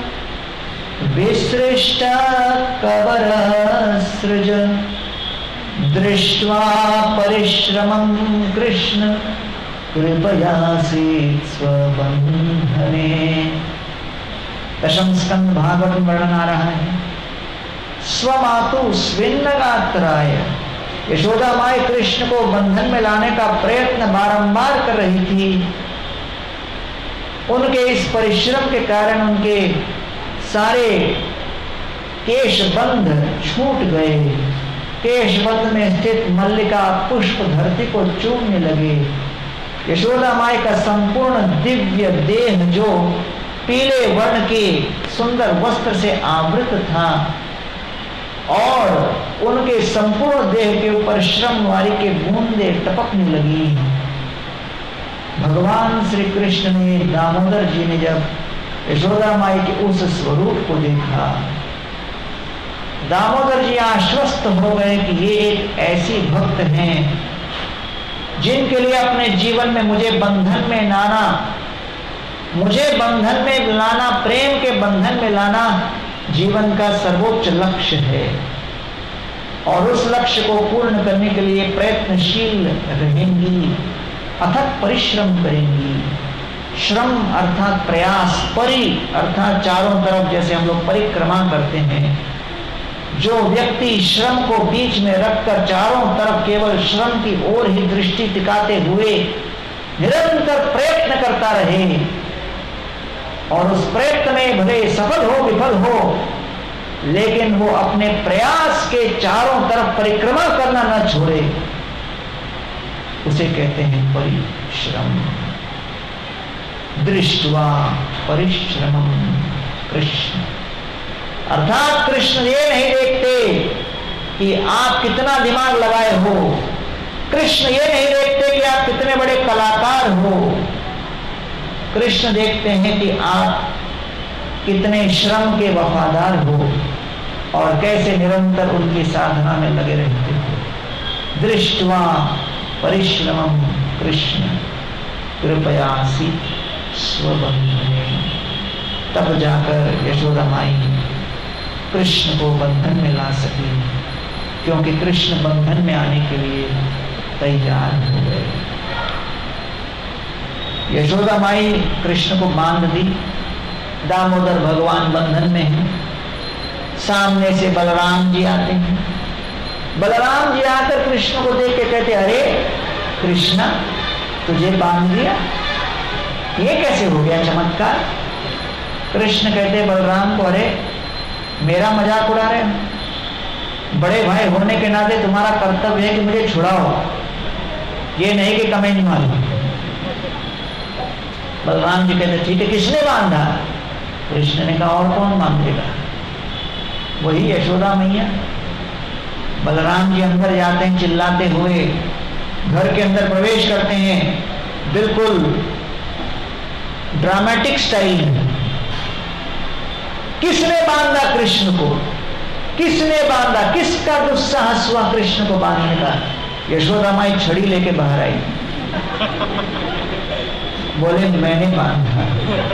विसृष्ट कबर सृज दृष्ट्वा परिश्रमं कृष्ण कृपयासीत् स्वबंधने। दशम स्कंद भागवत में वर्णन आ रहा है। स्वमातु स्विन्न गात्राय, यशोदा माई कृष्ण को बंधन में लाने का प्रयत्न बारंबार कर रही थी। उनके इस परिश्रम के कारण उनके सारे केशबंध छूट गए। केशबंध में स्थित मल्लिका पुष्प धरती को चूमने लगे। यशोदा माई का संपूर्ण दिव्य देह जो पीले वर्ण के सुंदर वस्त्र से आवृत था और उनके संपूर्ण देह के ऊपर श्रमवारी के बूंदे टपकने लगी। भगवान श्री कृष्ण ने, दामोदर जी ने जब यशोदा माई के उस स्वरूप को देखा, दामोदर जी आश्वस्त हो गए कि ये एक ऐसी भक्त हैं जिनके लिए अपने जीवन में मुझे बंधन में लाना, मुझे बंधन में लाना, प्रेम के बंधन में लाना जीवन का सर्वोच्च लक्ष्य है और उस लक्ष्य को पूर्ण करने के लिए प्रयत्नशील रहेंगी, अथक परिश्रम करेंगी। श्रम अर्थात प्रयास, परि अर्थात चारों तरफ, जैसे हम लोग परिक्रमा करते हैं। जो व्यक्ति श्रम को बीच में रखकर चारों तरफ केवल श्रम की ओर ही दृष्टि टिकाते हुए निरंतर प्रयत्न करता रहे और उस प्रयत्न में भले सफल हो विफल हो, लेकिन वो अपने प्रयास के चारों तरफ परिक्रमा करना न छोड़े, उसे कहते हैं परिश्रम। दृष्ट्वा परिश्रमं कृष्ण, अर्थात कृष्ण ये नहीं देखते कि आप कितना दिमाग लगाए हो, कृष्ण ये नहीं देखते कि आप कितने बड़े कलाकार हो, कृष्ण देखते हैं कि आप कितने श्रम के वफादार हो और कैसे निरंतर उनकी साधना में लगे रहते हो। दृष्ट्वा परिश्रमं कृष्ण कृपयासी स्वबंधने। तब जाकर यशोदा माई कृष्ण को बंधन में ला सकी, क्योंकि कृष्ण बंधन में आने के लिए तैयार हो गए। यशोदा माई कृष्ण को बांध दी, दामोदर भगवान बंधन में हैं। सामने से बलराम जी आते हैं। बलराम जी आकर कृष्ण को देख के कहते, अरे कृष्णा तुझे बांध दिया, ये कैसे हो गया चमत्कार? कृष्ण कहते बलराम को, अरे मेरा मजाक उड़ा रहे हो? बड़े भाई होने के नाते तुम्हारा कर्तव्य है कि मुझे छुड़ाओ, ये नहीं कि कमेंट मारो। बलराम जी कहते ठीक है, किसने बांधा? कृष्ण ने कहा और कौन बांधेगा, वही यशोदा मैया। बलराम जी अंदर जाते हैं चिल्लाते हुए, घर के अंदर प्रवेश करते हैं, बिल्कुल ड्रामेटिक स्टाइल में। किसने बांधा कृष्ण को? किसने बांधा, किसका दुस्साहस हुआ कृष्ण को बांधने का? यशोदा माई छड़ी लेके बाहर आई, बोले मैंने बांधा,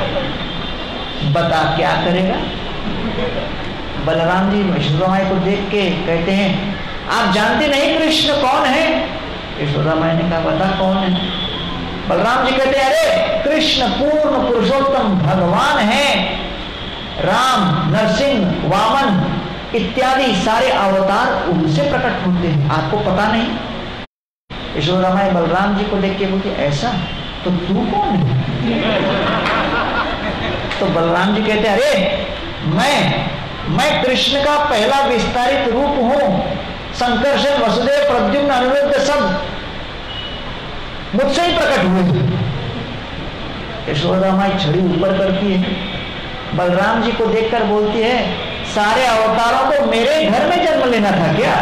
बता क्या करेगा? बलराम जी यशोदा माई को देख के कहते हैं आप जानते नहीं कृष्ण कौन है? यशोदा माई ने कहा बता कौन है? बलराम जी कहते हैं अरे कृष्ण पूर्ण पुरुषोत्तम भगवान है, राम, नरसिंह, वामन इत्यादि सारे अवतार उनसे प्रकट होते हैं, आपको पता नहीं? यशोदा माई बलराम जी को देख के बोलती ऐसा, तो तू कौन है? तो बलराम जी कहते अरे मैं मैं कृष्ण का पहला विस्तारित रूप हूं, संकर्षण, वसुदेव, प्रद्युम्न, अनिरुद्ध सब मुझसे ही प्रकट हुए। यशोदा माई छड़ी ऊपर करती है, बलराम जी को देखकर बोलती है सारे अवतारों को मेरे घर में जन्म लेना था क्या?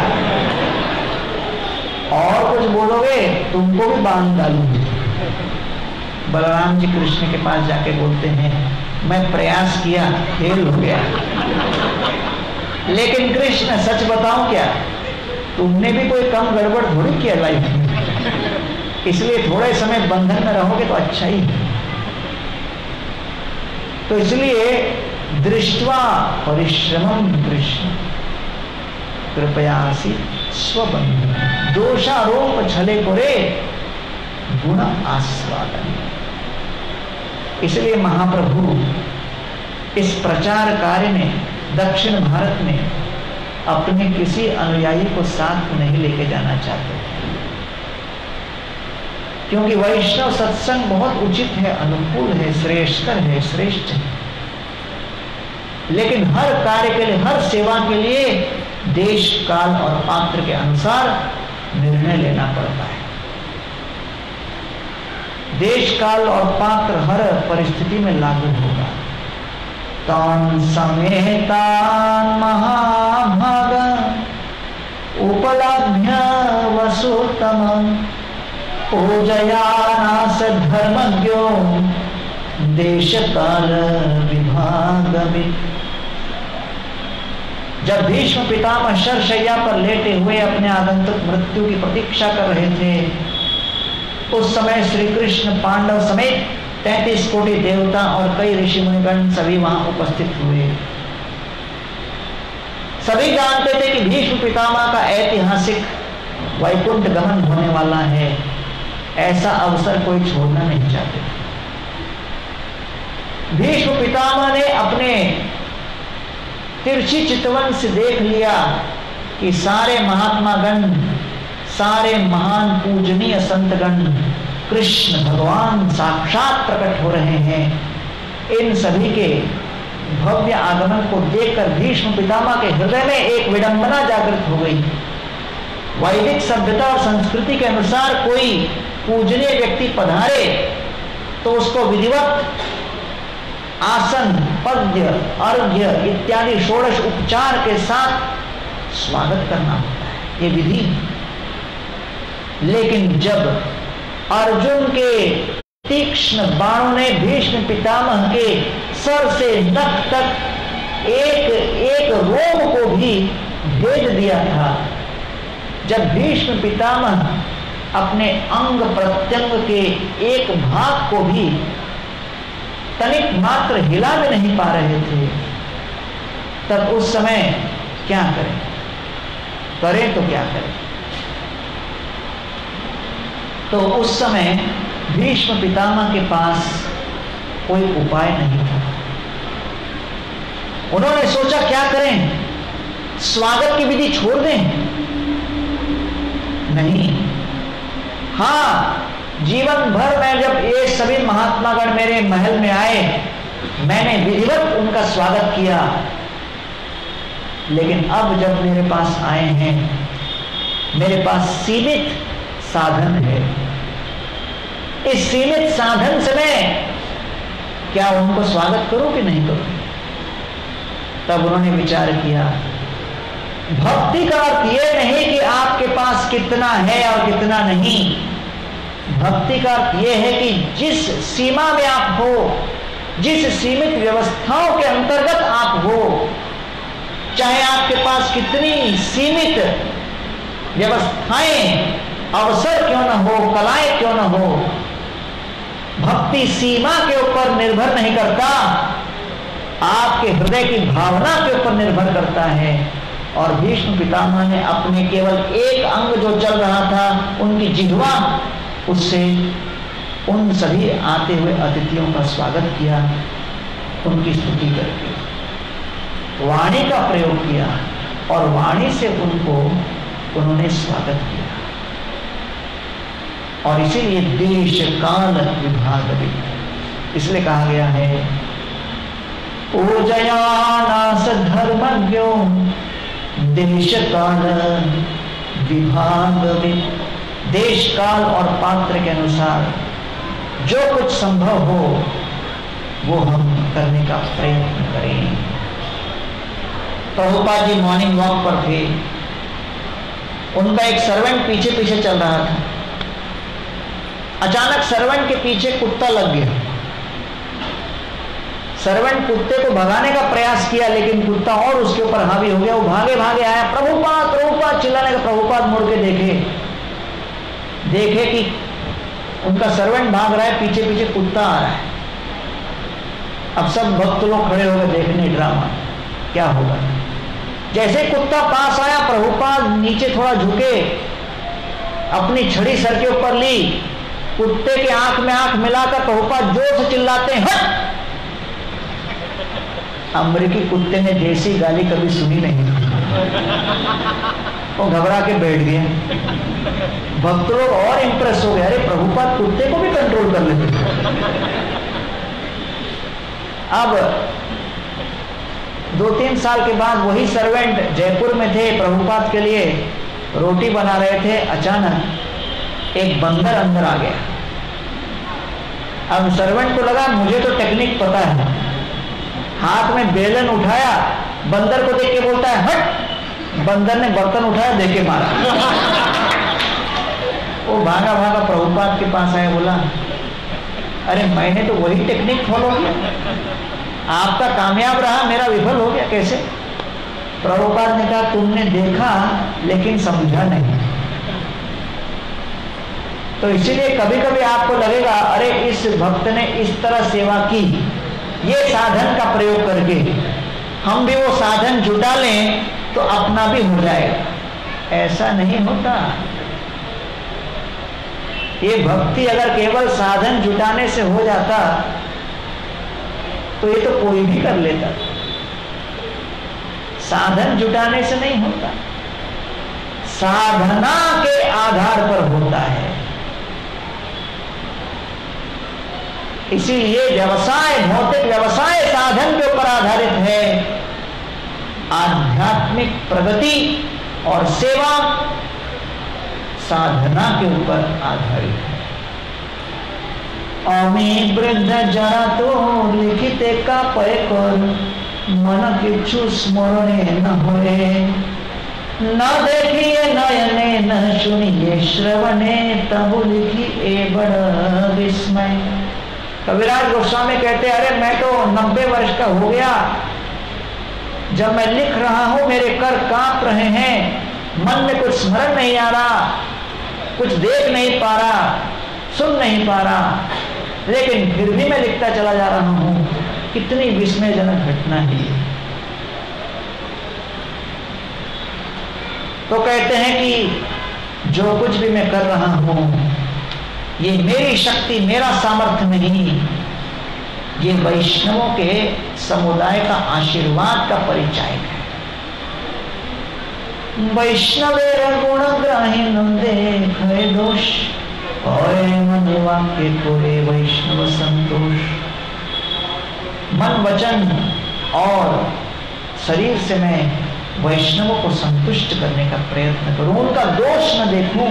और कुछ बोलोगे तुमको भी बांध डालूंगी। बलराम जी कृष्ण के पास जाके बोलते हैं मैं प्रयास किया, फेल हो गया, लेकिन कृष्ण सच बताऊं क्या, तुमने भी कोई कम गड़बड़ थोड़ी किया लाइफ में, इसलिए थोड़े समय बंधन में रहोगे तो अच्छा ही है। तो इसलिए दृष्ट्वा परिश्रमम कृष्ण कृपयासी स्वबंधु दोषारोप छले पुरे गुण आस्वादन। इसलिए महाप्रभु इस प्रचार कार्य में दक्षिण भारत में अपने किसी अनुयायी को साथ नहीं लेके जाना चाहते, क्योंकि वैष्णव सत्संग बहुत उचित है, अनुकूल है, श्रेष्ठकर है, श्रेष्ठ है, लेकिन हर कार्य के लिए, हर सेवा के लिए देश काल और पात्र के अनुसार निर्णय लेना पड़ता है। देश काल और पात्र हर परिस्थिति में लागू होगा। तान समेतान महाभाग उपलभ्य वसुतम पूजयानास धर्मज्ञो देश काल विभागमित। जब भीष्म पितामह शरशैया पर लेटे हुए अपने आगंतुक मृत्यु की प्रतीक्षा कर रहे थे, उस समय श्री कृष्ण पांडव समेत तैंतीस कोटि देवता और कई ऋषि मुनिगण सभी वहां उपस्थित हुए। सभी जानते थे कि भीष्म पितामह का ऐतिहासिक वैकुंठ गमन होने वाला है, ऐसा अवसर कोई छोड़ना नहीं चाहते। भीष्म पितामह ने अपने तिरछी चितवन से देख लिया कि सारे महात्मा गण, सारे महान पूजनीय संतगण कृष्ण भगवान साक्षात प्रकट हो रहे हैं। इन सभी के भव्य आगमन को देखकर भीष्म पितामह के हृदय में एक विडंबना जागृत हो गई। वैदिक सभ्यता और संस्कृति के अनुसार कोई पूजनीय व्यक्ति पधारे तो उसको विधिवत आसन, पद्य, अर्घ्य इत्यादि षोडश उपचार के साथ स्वागत करना होता है, ये विधि। लेकिन जब अर्जुन के तीक्ष्ण बाणों ने भीष्म पितामह के सर से नख तक एक एक रोम को भी भेद दिया था, जब भीष्म पितामह अपने अंग प्रत्यंग के एक भाग को भी तनिक मात्र हिला भी नहीं पा रहे थे, तब उस समय क्या करें? करें तो क्या करें? तो उस समय भीष्म पितामह के पास कोई उपाय नहीं था। उन्होंने सोचा क्या करें? स्वागत की विधि छोड़ दें? नहीं। हाँ, जीवन भर में जब ये सभी महात्मागण मेरे महल में आए, मैंने विधिवत उनका स्वागत किया, लेकिन अब जब मेरे पास आए हैं, मेरे पास सीमित साधन है। इस सीमित साधन से मैं क्या उनको स्वागत करूं कि नहीं करूं? तब उन्होंने विचार किया, भक्ति का अर्थ यह नहीं कि आपके पास कितना है और कितना नहीं। भक्ति का अर्थ यह है कि जिस सीमा में आप हो, जिस सीमित व्यवस्थाओं के अंतर्गत आप हो, चाहे आपके पास कितनी सीमित व्यवस्थाएं, अवसर क्यों न हो, कलाएं क्यों न हो, भक्ति सीमा के ऊपर निर्भर नहीं करता, आपके हृदय की भावना के ऊपर निर्भर करता है। और भीष्म पितामह ने अपने केवल एक अंग जो चल रहा था, उनकी जिह्वा, उससे उन सभी आते हुए अतिथियों का स्वागत किया, उनकी स्तुति करके वाणी का प्रयोग किया और वाणी से उनको उन्होंने स्वागत किया। और इसीलिए देश काल विभाग भी, इसलिए कहा गया है पूजयानास धर्मज्ञो देश काल विभाग में। देश काल और पात्र के अनुसार जो कुछ संभव हो वो हम करने का प्रयत्न करें। प्रभुपाद जी मॉर्निंग वॉक पर थे, उनका एक सर्वेंट पीछे पीछे चल रहा था। अचानक सर्वेंट के पीछे कुत्ता लग गया। सर्वेंट कुत्ते को भगाने का प्रयास किया, लेकिन कुत्ता और उसके ऊपर हावी हो गया। वो भागे भागे आया, प्रभुपाद प्रभुपाद चिल्लाने का। प्रभुपाद मुड़ के देखे देखे कि उनका सर्वेंट भाग रहा है, पीछे पीछे कुत्ता आ रहा है। अब सब भक्त लोग खड़े हो गए देखने ड्रामा, क्या होगा। जैसे कुत्ता पास आया, प्रभुपाद नीचे थोड़ा झुके, अपनी छड़ी सर के ऊपर ली, कुत्ते के आंख में आंख मिलाकर प्रभुपाद जोर से चिल्लाते हैं, हट। अमेरिकी कुत्ते ने जैसी गाली कभी सुनी नहीं, वो घबरा के बैठ गए। भक्त लोग और इंप्रेस हो गए, अरे प्रभुपाद कुत्ते को भी कंट्रोल कर लेते। अब दो तीन साल के बाद वही सर्वेंट जयपुर में थे, प्रभुपाद के लिए रोटी बना रहे थे। अचानक एक बंदर अंदर आ गया। अब सर्वेंट को लगा मुझे तो टेक्निक पता है, हाथ में बेलन उठाया, बंदर को देख के बोलता है हट। बंदर ने बर्तन उठाया, देख के मारा। वो भागा भागा प्रभुपाद के पास आया, बोला अरे मैंने तो वही टेक्निक फॉलो किया, आपका कामयाब रहा, मेरा विफल हो गया, कैसे। प्रभुपाद ने कहा तुमने देखा लेकिन समझा नहीं। तो इसीलिए कभी कभी आपको लगेगा अरे इस भक्त ने इस तरह सेवा की, ये साधन का प्रयोग करके हम भी वो साधन जुटा लें तो अपना भी हो जाएगा। ऐसा नहीं होता। ये भक्ति अगर केवल साधन जुटाने से हो जाता तो ये तो कोई भी कर लेता। साधन जुटाने से नहीं होता, साधना के आधार पर होता है। इसीलिए व्यवसाय, भौतिक व्यवसाय साधन के ऊपर आधारित है, आध्यात्मिक प्रगति और सेवा साधना के ऊपर आधारित है। अमी वृद्ध जरा तो लिखिते का पय कर मन किच्छु स्मरणे न होए, न देखिए नयने न सुनिए श्रवणे, तब लिखी ए बड़ा विस्मय। कविराज गोस्वामी कहते अरे मैं तो नब्बे वर्ष का हो गया, जब मैं लिख रहा हूं मेरे कर कांप रहे हैं, मन में कुछ स्मरण नहीं आ रहा, कुछ देख नहीं पा रहा, सुन नहीं पा रहा, लेकिन फिर भी मैं लिखता चला जा रहा हूं। कितनी विस्मयजनक घटना है। तो कहते हैं कि जो कुछ भी मैं कर रहा हूं ये मेरी शक्ति, मेरा सामर्थ्य नहीं, ये वैष्णवों के समुदाय का आशीर्वाद का परिचय है। वैष्णवेर गुण ग्राहीन देखे दोष, और मन वाक्य कोरे वैष्णव संतोष। मन, वचन और शरीर से मैं वैष्णवों को संतुष्ट करने का प्रयत्न करूं, उनका दोष न देखूं।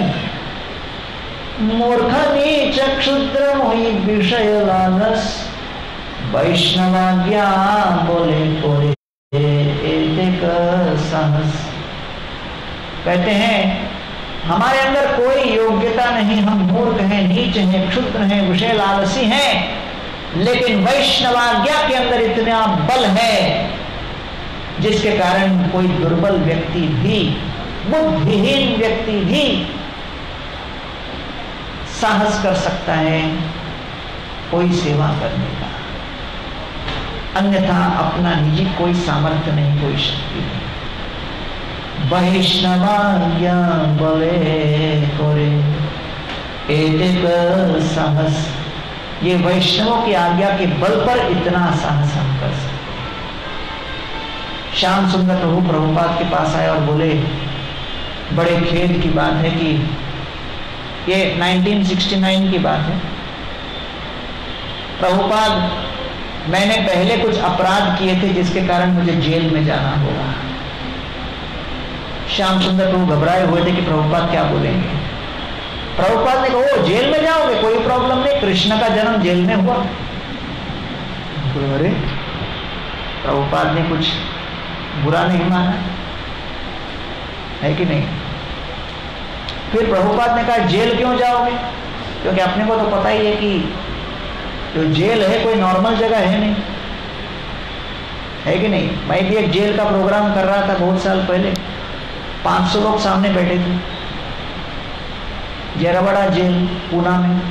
मूर्ख नीच क्षुद्र मोहि विषय लालस, वैष्णवाज्ञा बोले कोरे एक साहस। कहते हैं हमारे अंदर कोई योग्यता नहीं, हम मूर्ख हैं, नीच हैं, क्षुद्र हैं, विषय लालसी हैं, लेकिन वैष्णवाज्ञा के अंदर इतना बल है जिसके कारण कोई दुर्बल व्यक्ति भी, बुद्धिहीन व्यक्ति भी साहस कर सकता है कोई सेवा करने का, अन्यथा अपना निजी कोई सामर्थ्य नहीं, कोई शक्ति नहीं। वैष्णवाज्ञा बले करे एतेक साहस, ये वैष्णवों की आज्ञा के बल पर इतना साहस हम कर सकते। श्याम सुंदर प्रभु प्रभुपाद के पास आए और बोले, बड़े खेद की बात है कि ये उन्नीस सौ उनहत्तर की बात है, प्रभुपाद मैंने पहले कुछ अपराध किए थे जिसके कारण मुझे जेल में जाना होगा। श्याम सुंदर प्रभु घबराए हुए थे कि प्रभुपाद क्या बोलेंगे। प्रभुपाद ने कहा, जेल में जाओगे, कोई प्रॉब्लम नहीं, कृष्ण का जन्म जेल में हुआ। अरे प्रभुपाद ने कुछ बुरा नहीं माना है कि नहीं। फिर प्रभुपाद ने कहा, जेल क्यों जाओगे, क्योंकि अपने को तो पता ही है कि जो जेल है कोई नॉर्मल जगह है नहीं, है कि नहीं। मैं भी एक जेल का प्रोग्राम कर रहा था बहुत साल पहले, पाँच सौ लोग सामने बैठे थे, जेरावाड़ा जेल पूना में।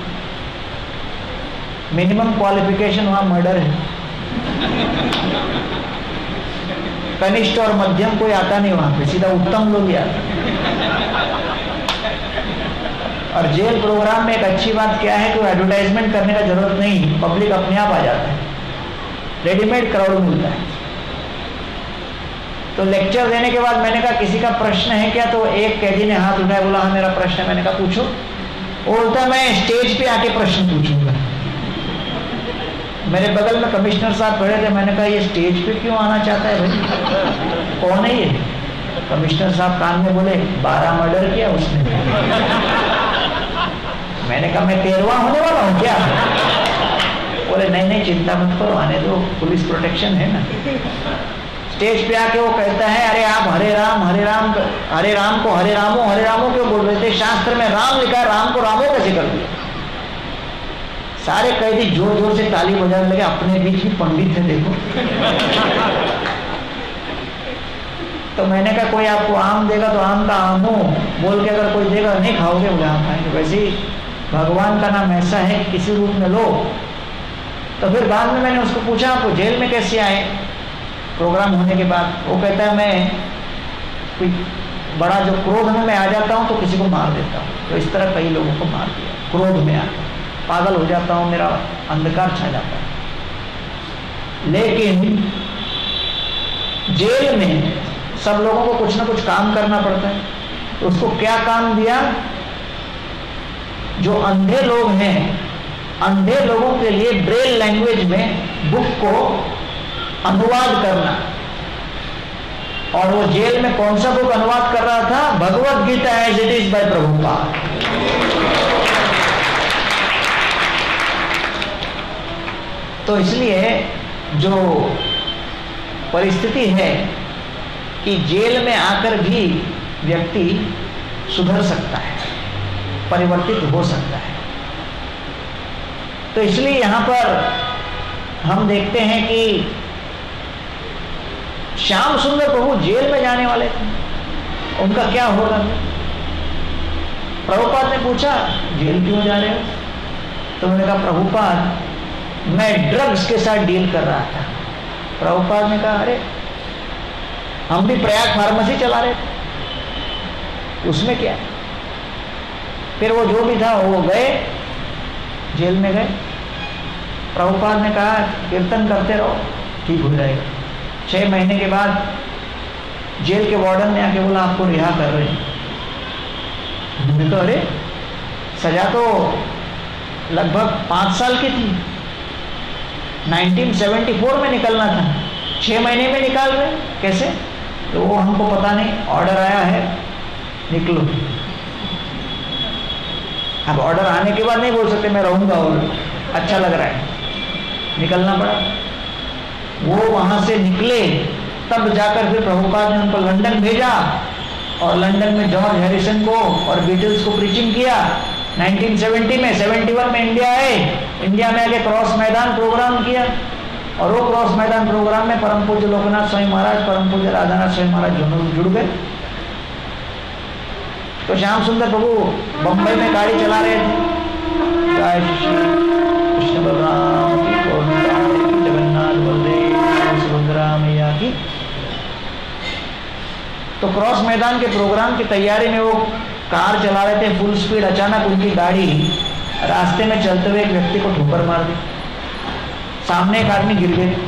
मिनिमम क्वालिफिकेशन वहाँ मर्डर है, कनिष्ठ और मध्यम कोई आता नहीं वहाँ पे, सीधा उत्तम लोग ही आते। और जेल प्रोग्राम में एक अच्छी बात क्या है कि एडवर्टाइजमेंट करने का जरूरत नहीं, पब्लिक अपने आप आ जाता है, रेडीमेड क्राउड मिलता है। तो लेक्चर देने के बाद मैंने कहा, किसी का प्रश्न है क्या, तो एक कैदी ने हाथ उठाया, बोला हाँ मेरा प्रश्न है। मैंने कहा पूछो। वो बोलता मैं स्टेज पे आके प्रश्न पूछूंगा। मेरे बगल में कमिश्नर साहब खड़े थे, मैंने कहा ये स्टेज पे क्यों आना चाहता है भाई, कौन है ये। कमिश्नर साहब कान में बोले, बारह मर्डर किया उसने। मैंने कहा मैं तेरवा होने वाला हूँ क्या। बोले नहीं नहीं चिंता मत करो, आने दो, पुलिस प्रोटेक्शन है ना। स्टेज पे आके वो कहता है, अरे आप हरे राम हरे राम हरे राम को हरे रामो हरे रामो क्यों बोल रहे थे, शास्त्र में राम लिखा है, राम को रामो कैसे कर दिया। सारे कैदी जोर जोर से ताली बजाने लगे, अपने बीच ही पंडित थे देखो। तो मैंने कहा कोई आपको आम देगा तो आम का आमो बोल के अगर कोई देगा नहीं खाओगे, बोले आम खाएंगे। वैसे ही भगवान का नाम ऐसा है कि किसी रूप में लो। तो फिर बाद में मैंने उसको पूछा, आपको जेल में कैसे आए प्रोग्राम होने के बाद। वो कहता है मैं कोई बड़ा जो क्रोध में मैं आ जाता हूँ तो किसी को मार देता हूँ। तो इस तरह कई लोगों को मार दिया, क्रोध में आकर पागल हो जाता हूँ, मेरा अंधकार छा जाता है। लेकिन जेल में सब लोगों को कुछ ना कुछ काम करना पड़ता है। तो उसको क्या काम दिया, जो अंधे लोग हैं, अंधे लोगों के लिए ब्रेल लैंग्वेज में बुक को अनुवाद करना। और वो जेल में कौन सा बुक अनुवाद कर रहा था, Bhagavad Gita as it is by Prabhupada. तो इसलिए जो परिस्थिति है कि जेल में आकर भी व्यक्ति सुधर सकता है, परिवर्तित हो सकता है। तो इसलिए यहां पर हम देखते हैं कि श्याम सुंदर प्रभु जेल में जाने वाले थे, उनका क्या होगा। प्रभुपाद ने पूछा जेल क्यों जा रहे हो, तो उन्होंने कहा प्रभुपाद मैं ड्रग्स के साथ डील कर रहा था। प्रभुपाद ने कहा अरे हम भी प्रयाग फार्मेसी चला रहे थे, उसमें क्या है। फिर वो जो भी था वो गए, जेल में गए। प्रभुपाद ने कहा कीर्तन करते रहो, ठीक हो जाएगा। छह महीने के बाद जेल के वार्डन ने आके बोला आपको रिहा कर रहे हैं। तो अरे सजा तो लगभग पाँच साल की थी, उन्नीस सौ चौहत्तर में निकलना था, छः महीने में निकाल रहे कैसे। तो वो हमको पता नहीं, ऑर्डर आया है निकलो। अब ऑर्डर आने के बाद नहीं बोल सकते मैं रहूँगा और अच्छा लग रहा है, निकलना पड़ा। वो वहाँ से निकले, तब जाकर फिर प्रभुपाद ने उनको लंदन भेजा और लंदन में जॉर्ज हैरिसन को और बीटल्स को प्रीचिंग किया। उन्नीस सौ सत्तर में इकहत्तर में इंडिया आए, इंडिया में आके क्रॉस मैदान प्रोग्राम किया, और वो क्रॉस मैदान प्रोग्राम में परम पूज्य लोकनाथ स्वामी महाराज, परम पूज्य राधानाथ स्वामी महाराज दोनों जुड़ गए। तो श्याम सुंदर प्रभु बम्बई में गाड़ी चला रहे थे। जय श्री कृष्ण बलराम की, जगन्नाथ बलदेव सुभद्रा मैया की। तो क्रॉस मैदान के प्रोग्राम की तैयारी में वो कार चला रहे थे फुल स्पीड। अचानक उनकी गाड़ी रास्ते में चलते हुए एक व्यक्ति को ठोकर मार दी। सामने एक आदमी गिर गए।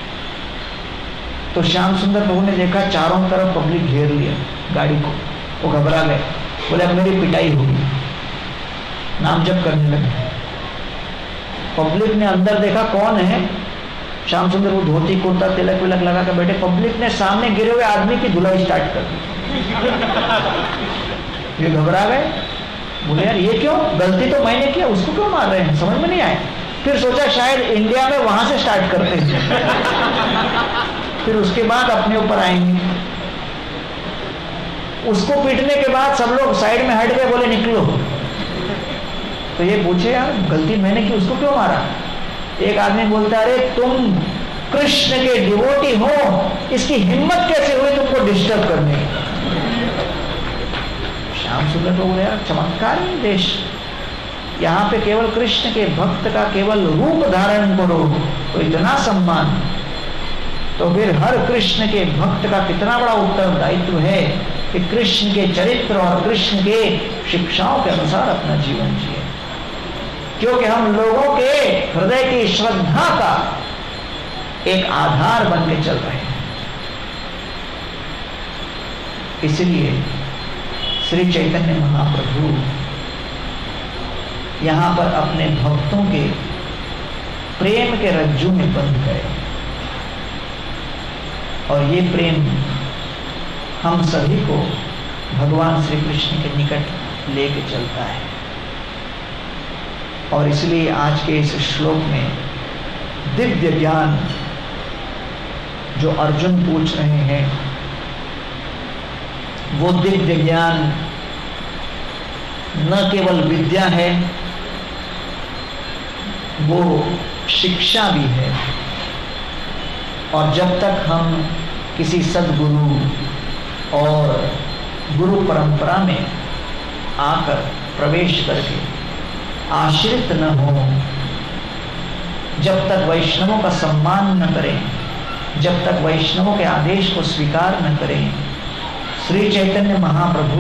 तो श्याम सुंदर प्रभु ने देखा चारों तरफ पब्लिक घेर लिया गाड़ी को। वो घबरा गए, बोले अब मेरी पिटाई होगी। नाम जप करने लगे। पब्लिक ने अंदर देखा कौन है, श्याम सुंदर वो धोती कुर्ता तिलक विलक लगा कर बैठे। पब्लिक ने सामने गिरे हुए आदमी की धुलाई स्टार्ट कर दी। ये घबरा गए, बोले यार ये क्यों, गलती तो मैंने किया, उसको क्यों मार रहे हैं, समझ में नहीं आए। फिर सोचा शायद इंडिया में वहां से स्टार्ट करते हैं, फिर उसके बाद अपने ऊपर आएंगे। उसको पीटने के बाद सब लोग साइड में हट गए, बोले निकलो। तो ये पूछे यार गलती मैंने की, उसको क्यों मारा। एक आदमी बोलता अरे तुम कृष्ण के डिवोटी हो, इसकी हिम्मत कैसे हुई तुमको डिस्टर्ब करने की। श्याम सुंदर को बोले यार चमत्कार है देश, यहाँ पे केवल कृष्ण के भक्त का केवल रूप धारण करो तो इतना सम्मान, तो फिर हर कृष्ण के भक्त का कितना बड़ा उत्तरदायित्व है कि कृष्ण के चरित्र और कृष्ण के शिक्षाओं के अनुसार अपना जीवन जिए, क्योंकि हम लोगों के हृदय की श्रद्धा का एक आधार बन के चल रहे हैं। इसलिए श्री चैतन्य महाप्रभु यहाँ पर अपने भक्तों के प्रेम के रज्जू में बंध गए, और ये प्रेम हम सभी को भगवान श्री कृष्ण के निकट लेके चलता है। और इसलिए आज के इस श्लोक में दिव्य ज्ञान जो अर्जुन पूछ रहे हैं, वो दिव्य ज्ञान न केवल विद्या है, वो शिक्षा भी है। और जब तक हम किसी सद्गुरु और गुरु परंपरा में आकर प्रवेश करके आश्रित न हो, जब तक वैष्णवों का सम्मान न करें, जब तक वैष्णवों के आदेश को स्वीकार न करें, श्री चैतन्य महाप्रभु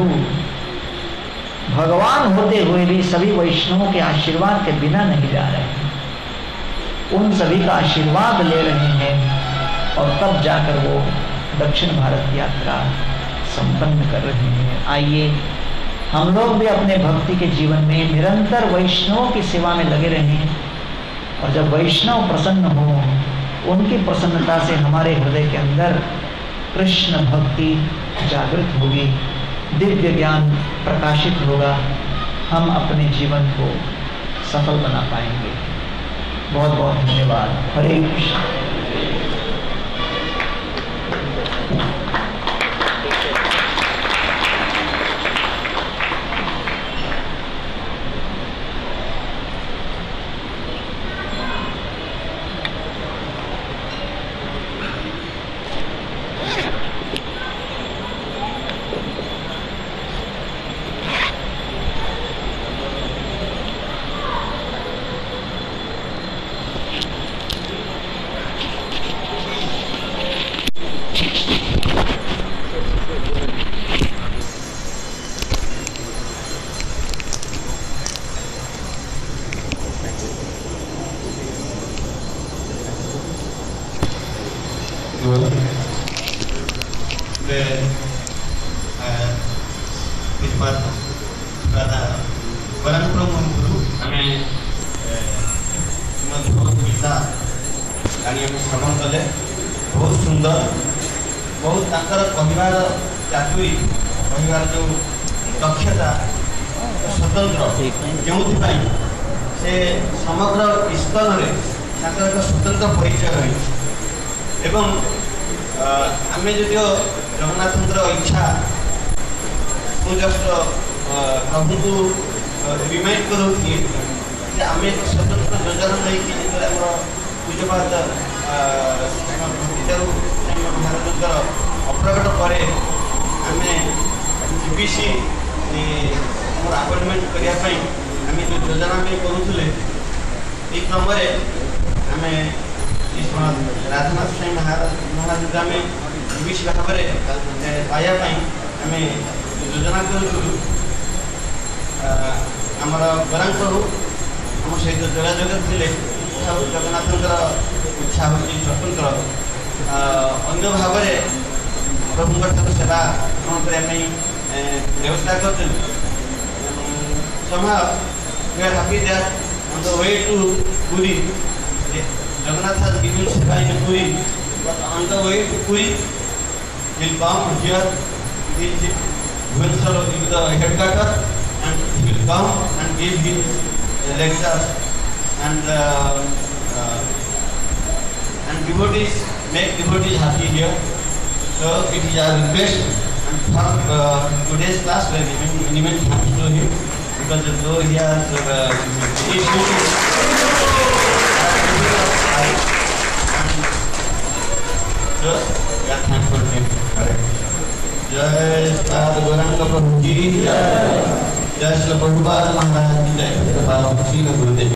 भगवान होते हुए भी सभी वैष्णवों के आशीर्वाद के बिना नहीं जा रहे हैं, उन सभी का आशीर्वाद ले रहे हैं, और तब जाकर वो दक्षिण भारत की यात्रा संपन्न कर रहे हैं। आइए हम लोग भी अपने भक्ति के जीवन में निरंतर वैष्णवों की सेवा में लगे रहें, और जब वैष्णव प्रसन्न हो, उनकी प्रसन्नता से हमारे हृदय के अंदर कृष्ण भक्ति जागृत होगी, दिव्य ज्ञान प्रकाशित होगा, हम अपने जीवन को सफल बना पाएंगे। बहुत बहुत धन्यवाद। हरे कृष्ण। आमे जो जगन्नाथ इच्छा मुझे प्रभु को रिमाइंड करूँ कि आम एक स्वतंत्र योजना नहीं पूजपात महाराजर अप्रकट पर आम जीबीसी मोर अपॉइंटमेंट करने आम जो योजना करूँ ये क्रम आम राधानाथ स्वाई महाराज महाराज आम जीबीसी भाव में पाइबापी आम योजना करूँ आमर गरांकरू आम सहित जोगाजोग थे जगन्नाथ इच्छा हूँ स्वतंत्र अन्य भाव में प्रभु सेवा ग्रहण करने व्यवस्था कर we are happy that on the way to Puri Jagannath has given seva in Puri, but on the way to Puri he will come here in Bhubaneswar in the headquarter and he will come and give his lectures and uh, uh, and devotees make devotees happy here. So it is our request and for uh, today's class we are giving many thanks to him because though he has uh, issues just we are thankful to him. Jai Sri Gauranga Prabhu Ji, Jai Jai Sri Prabhupada Maharaj Ji, Jai Sri Gurudev.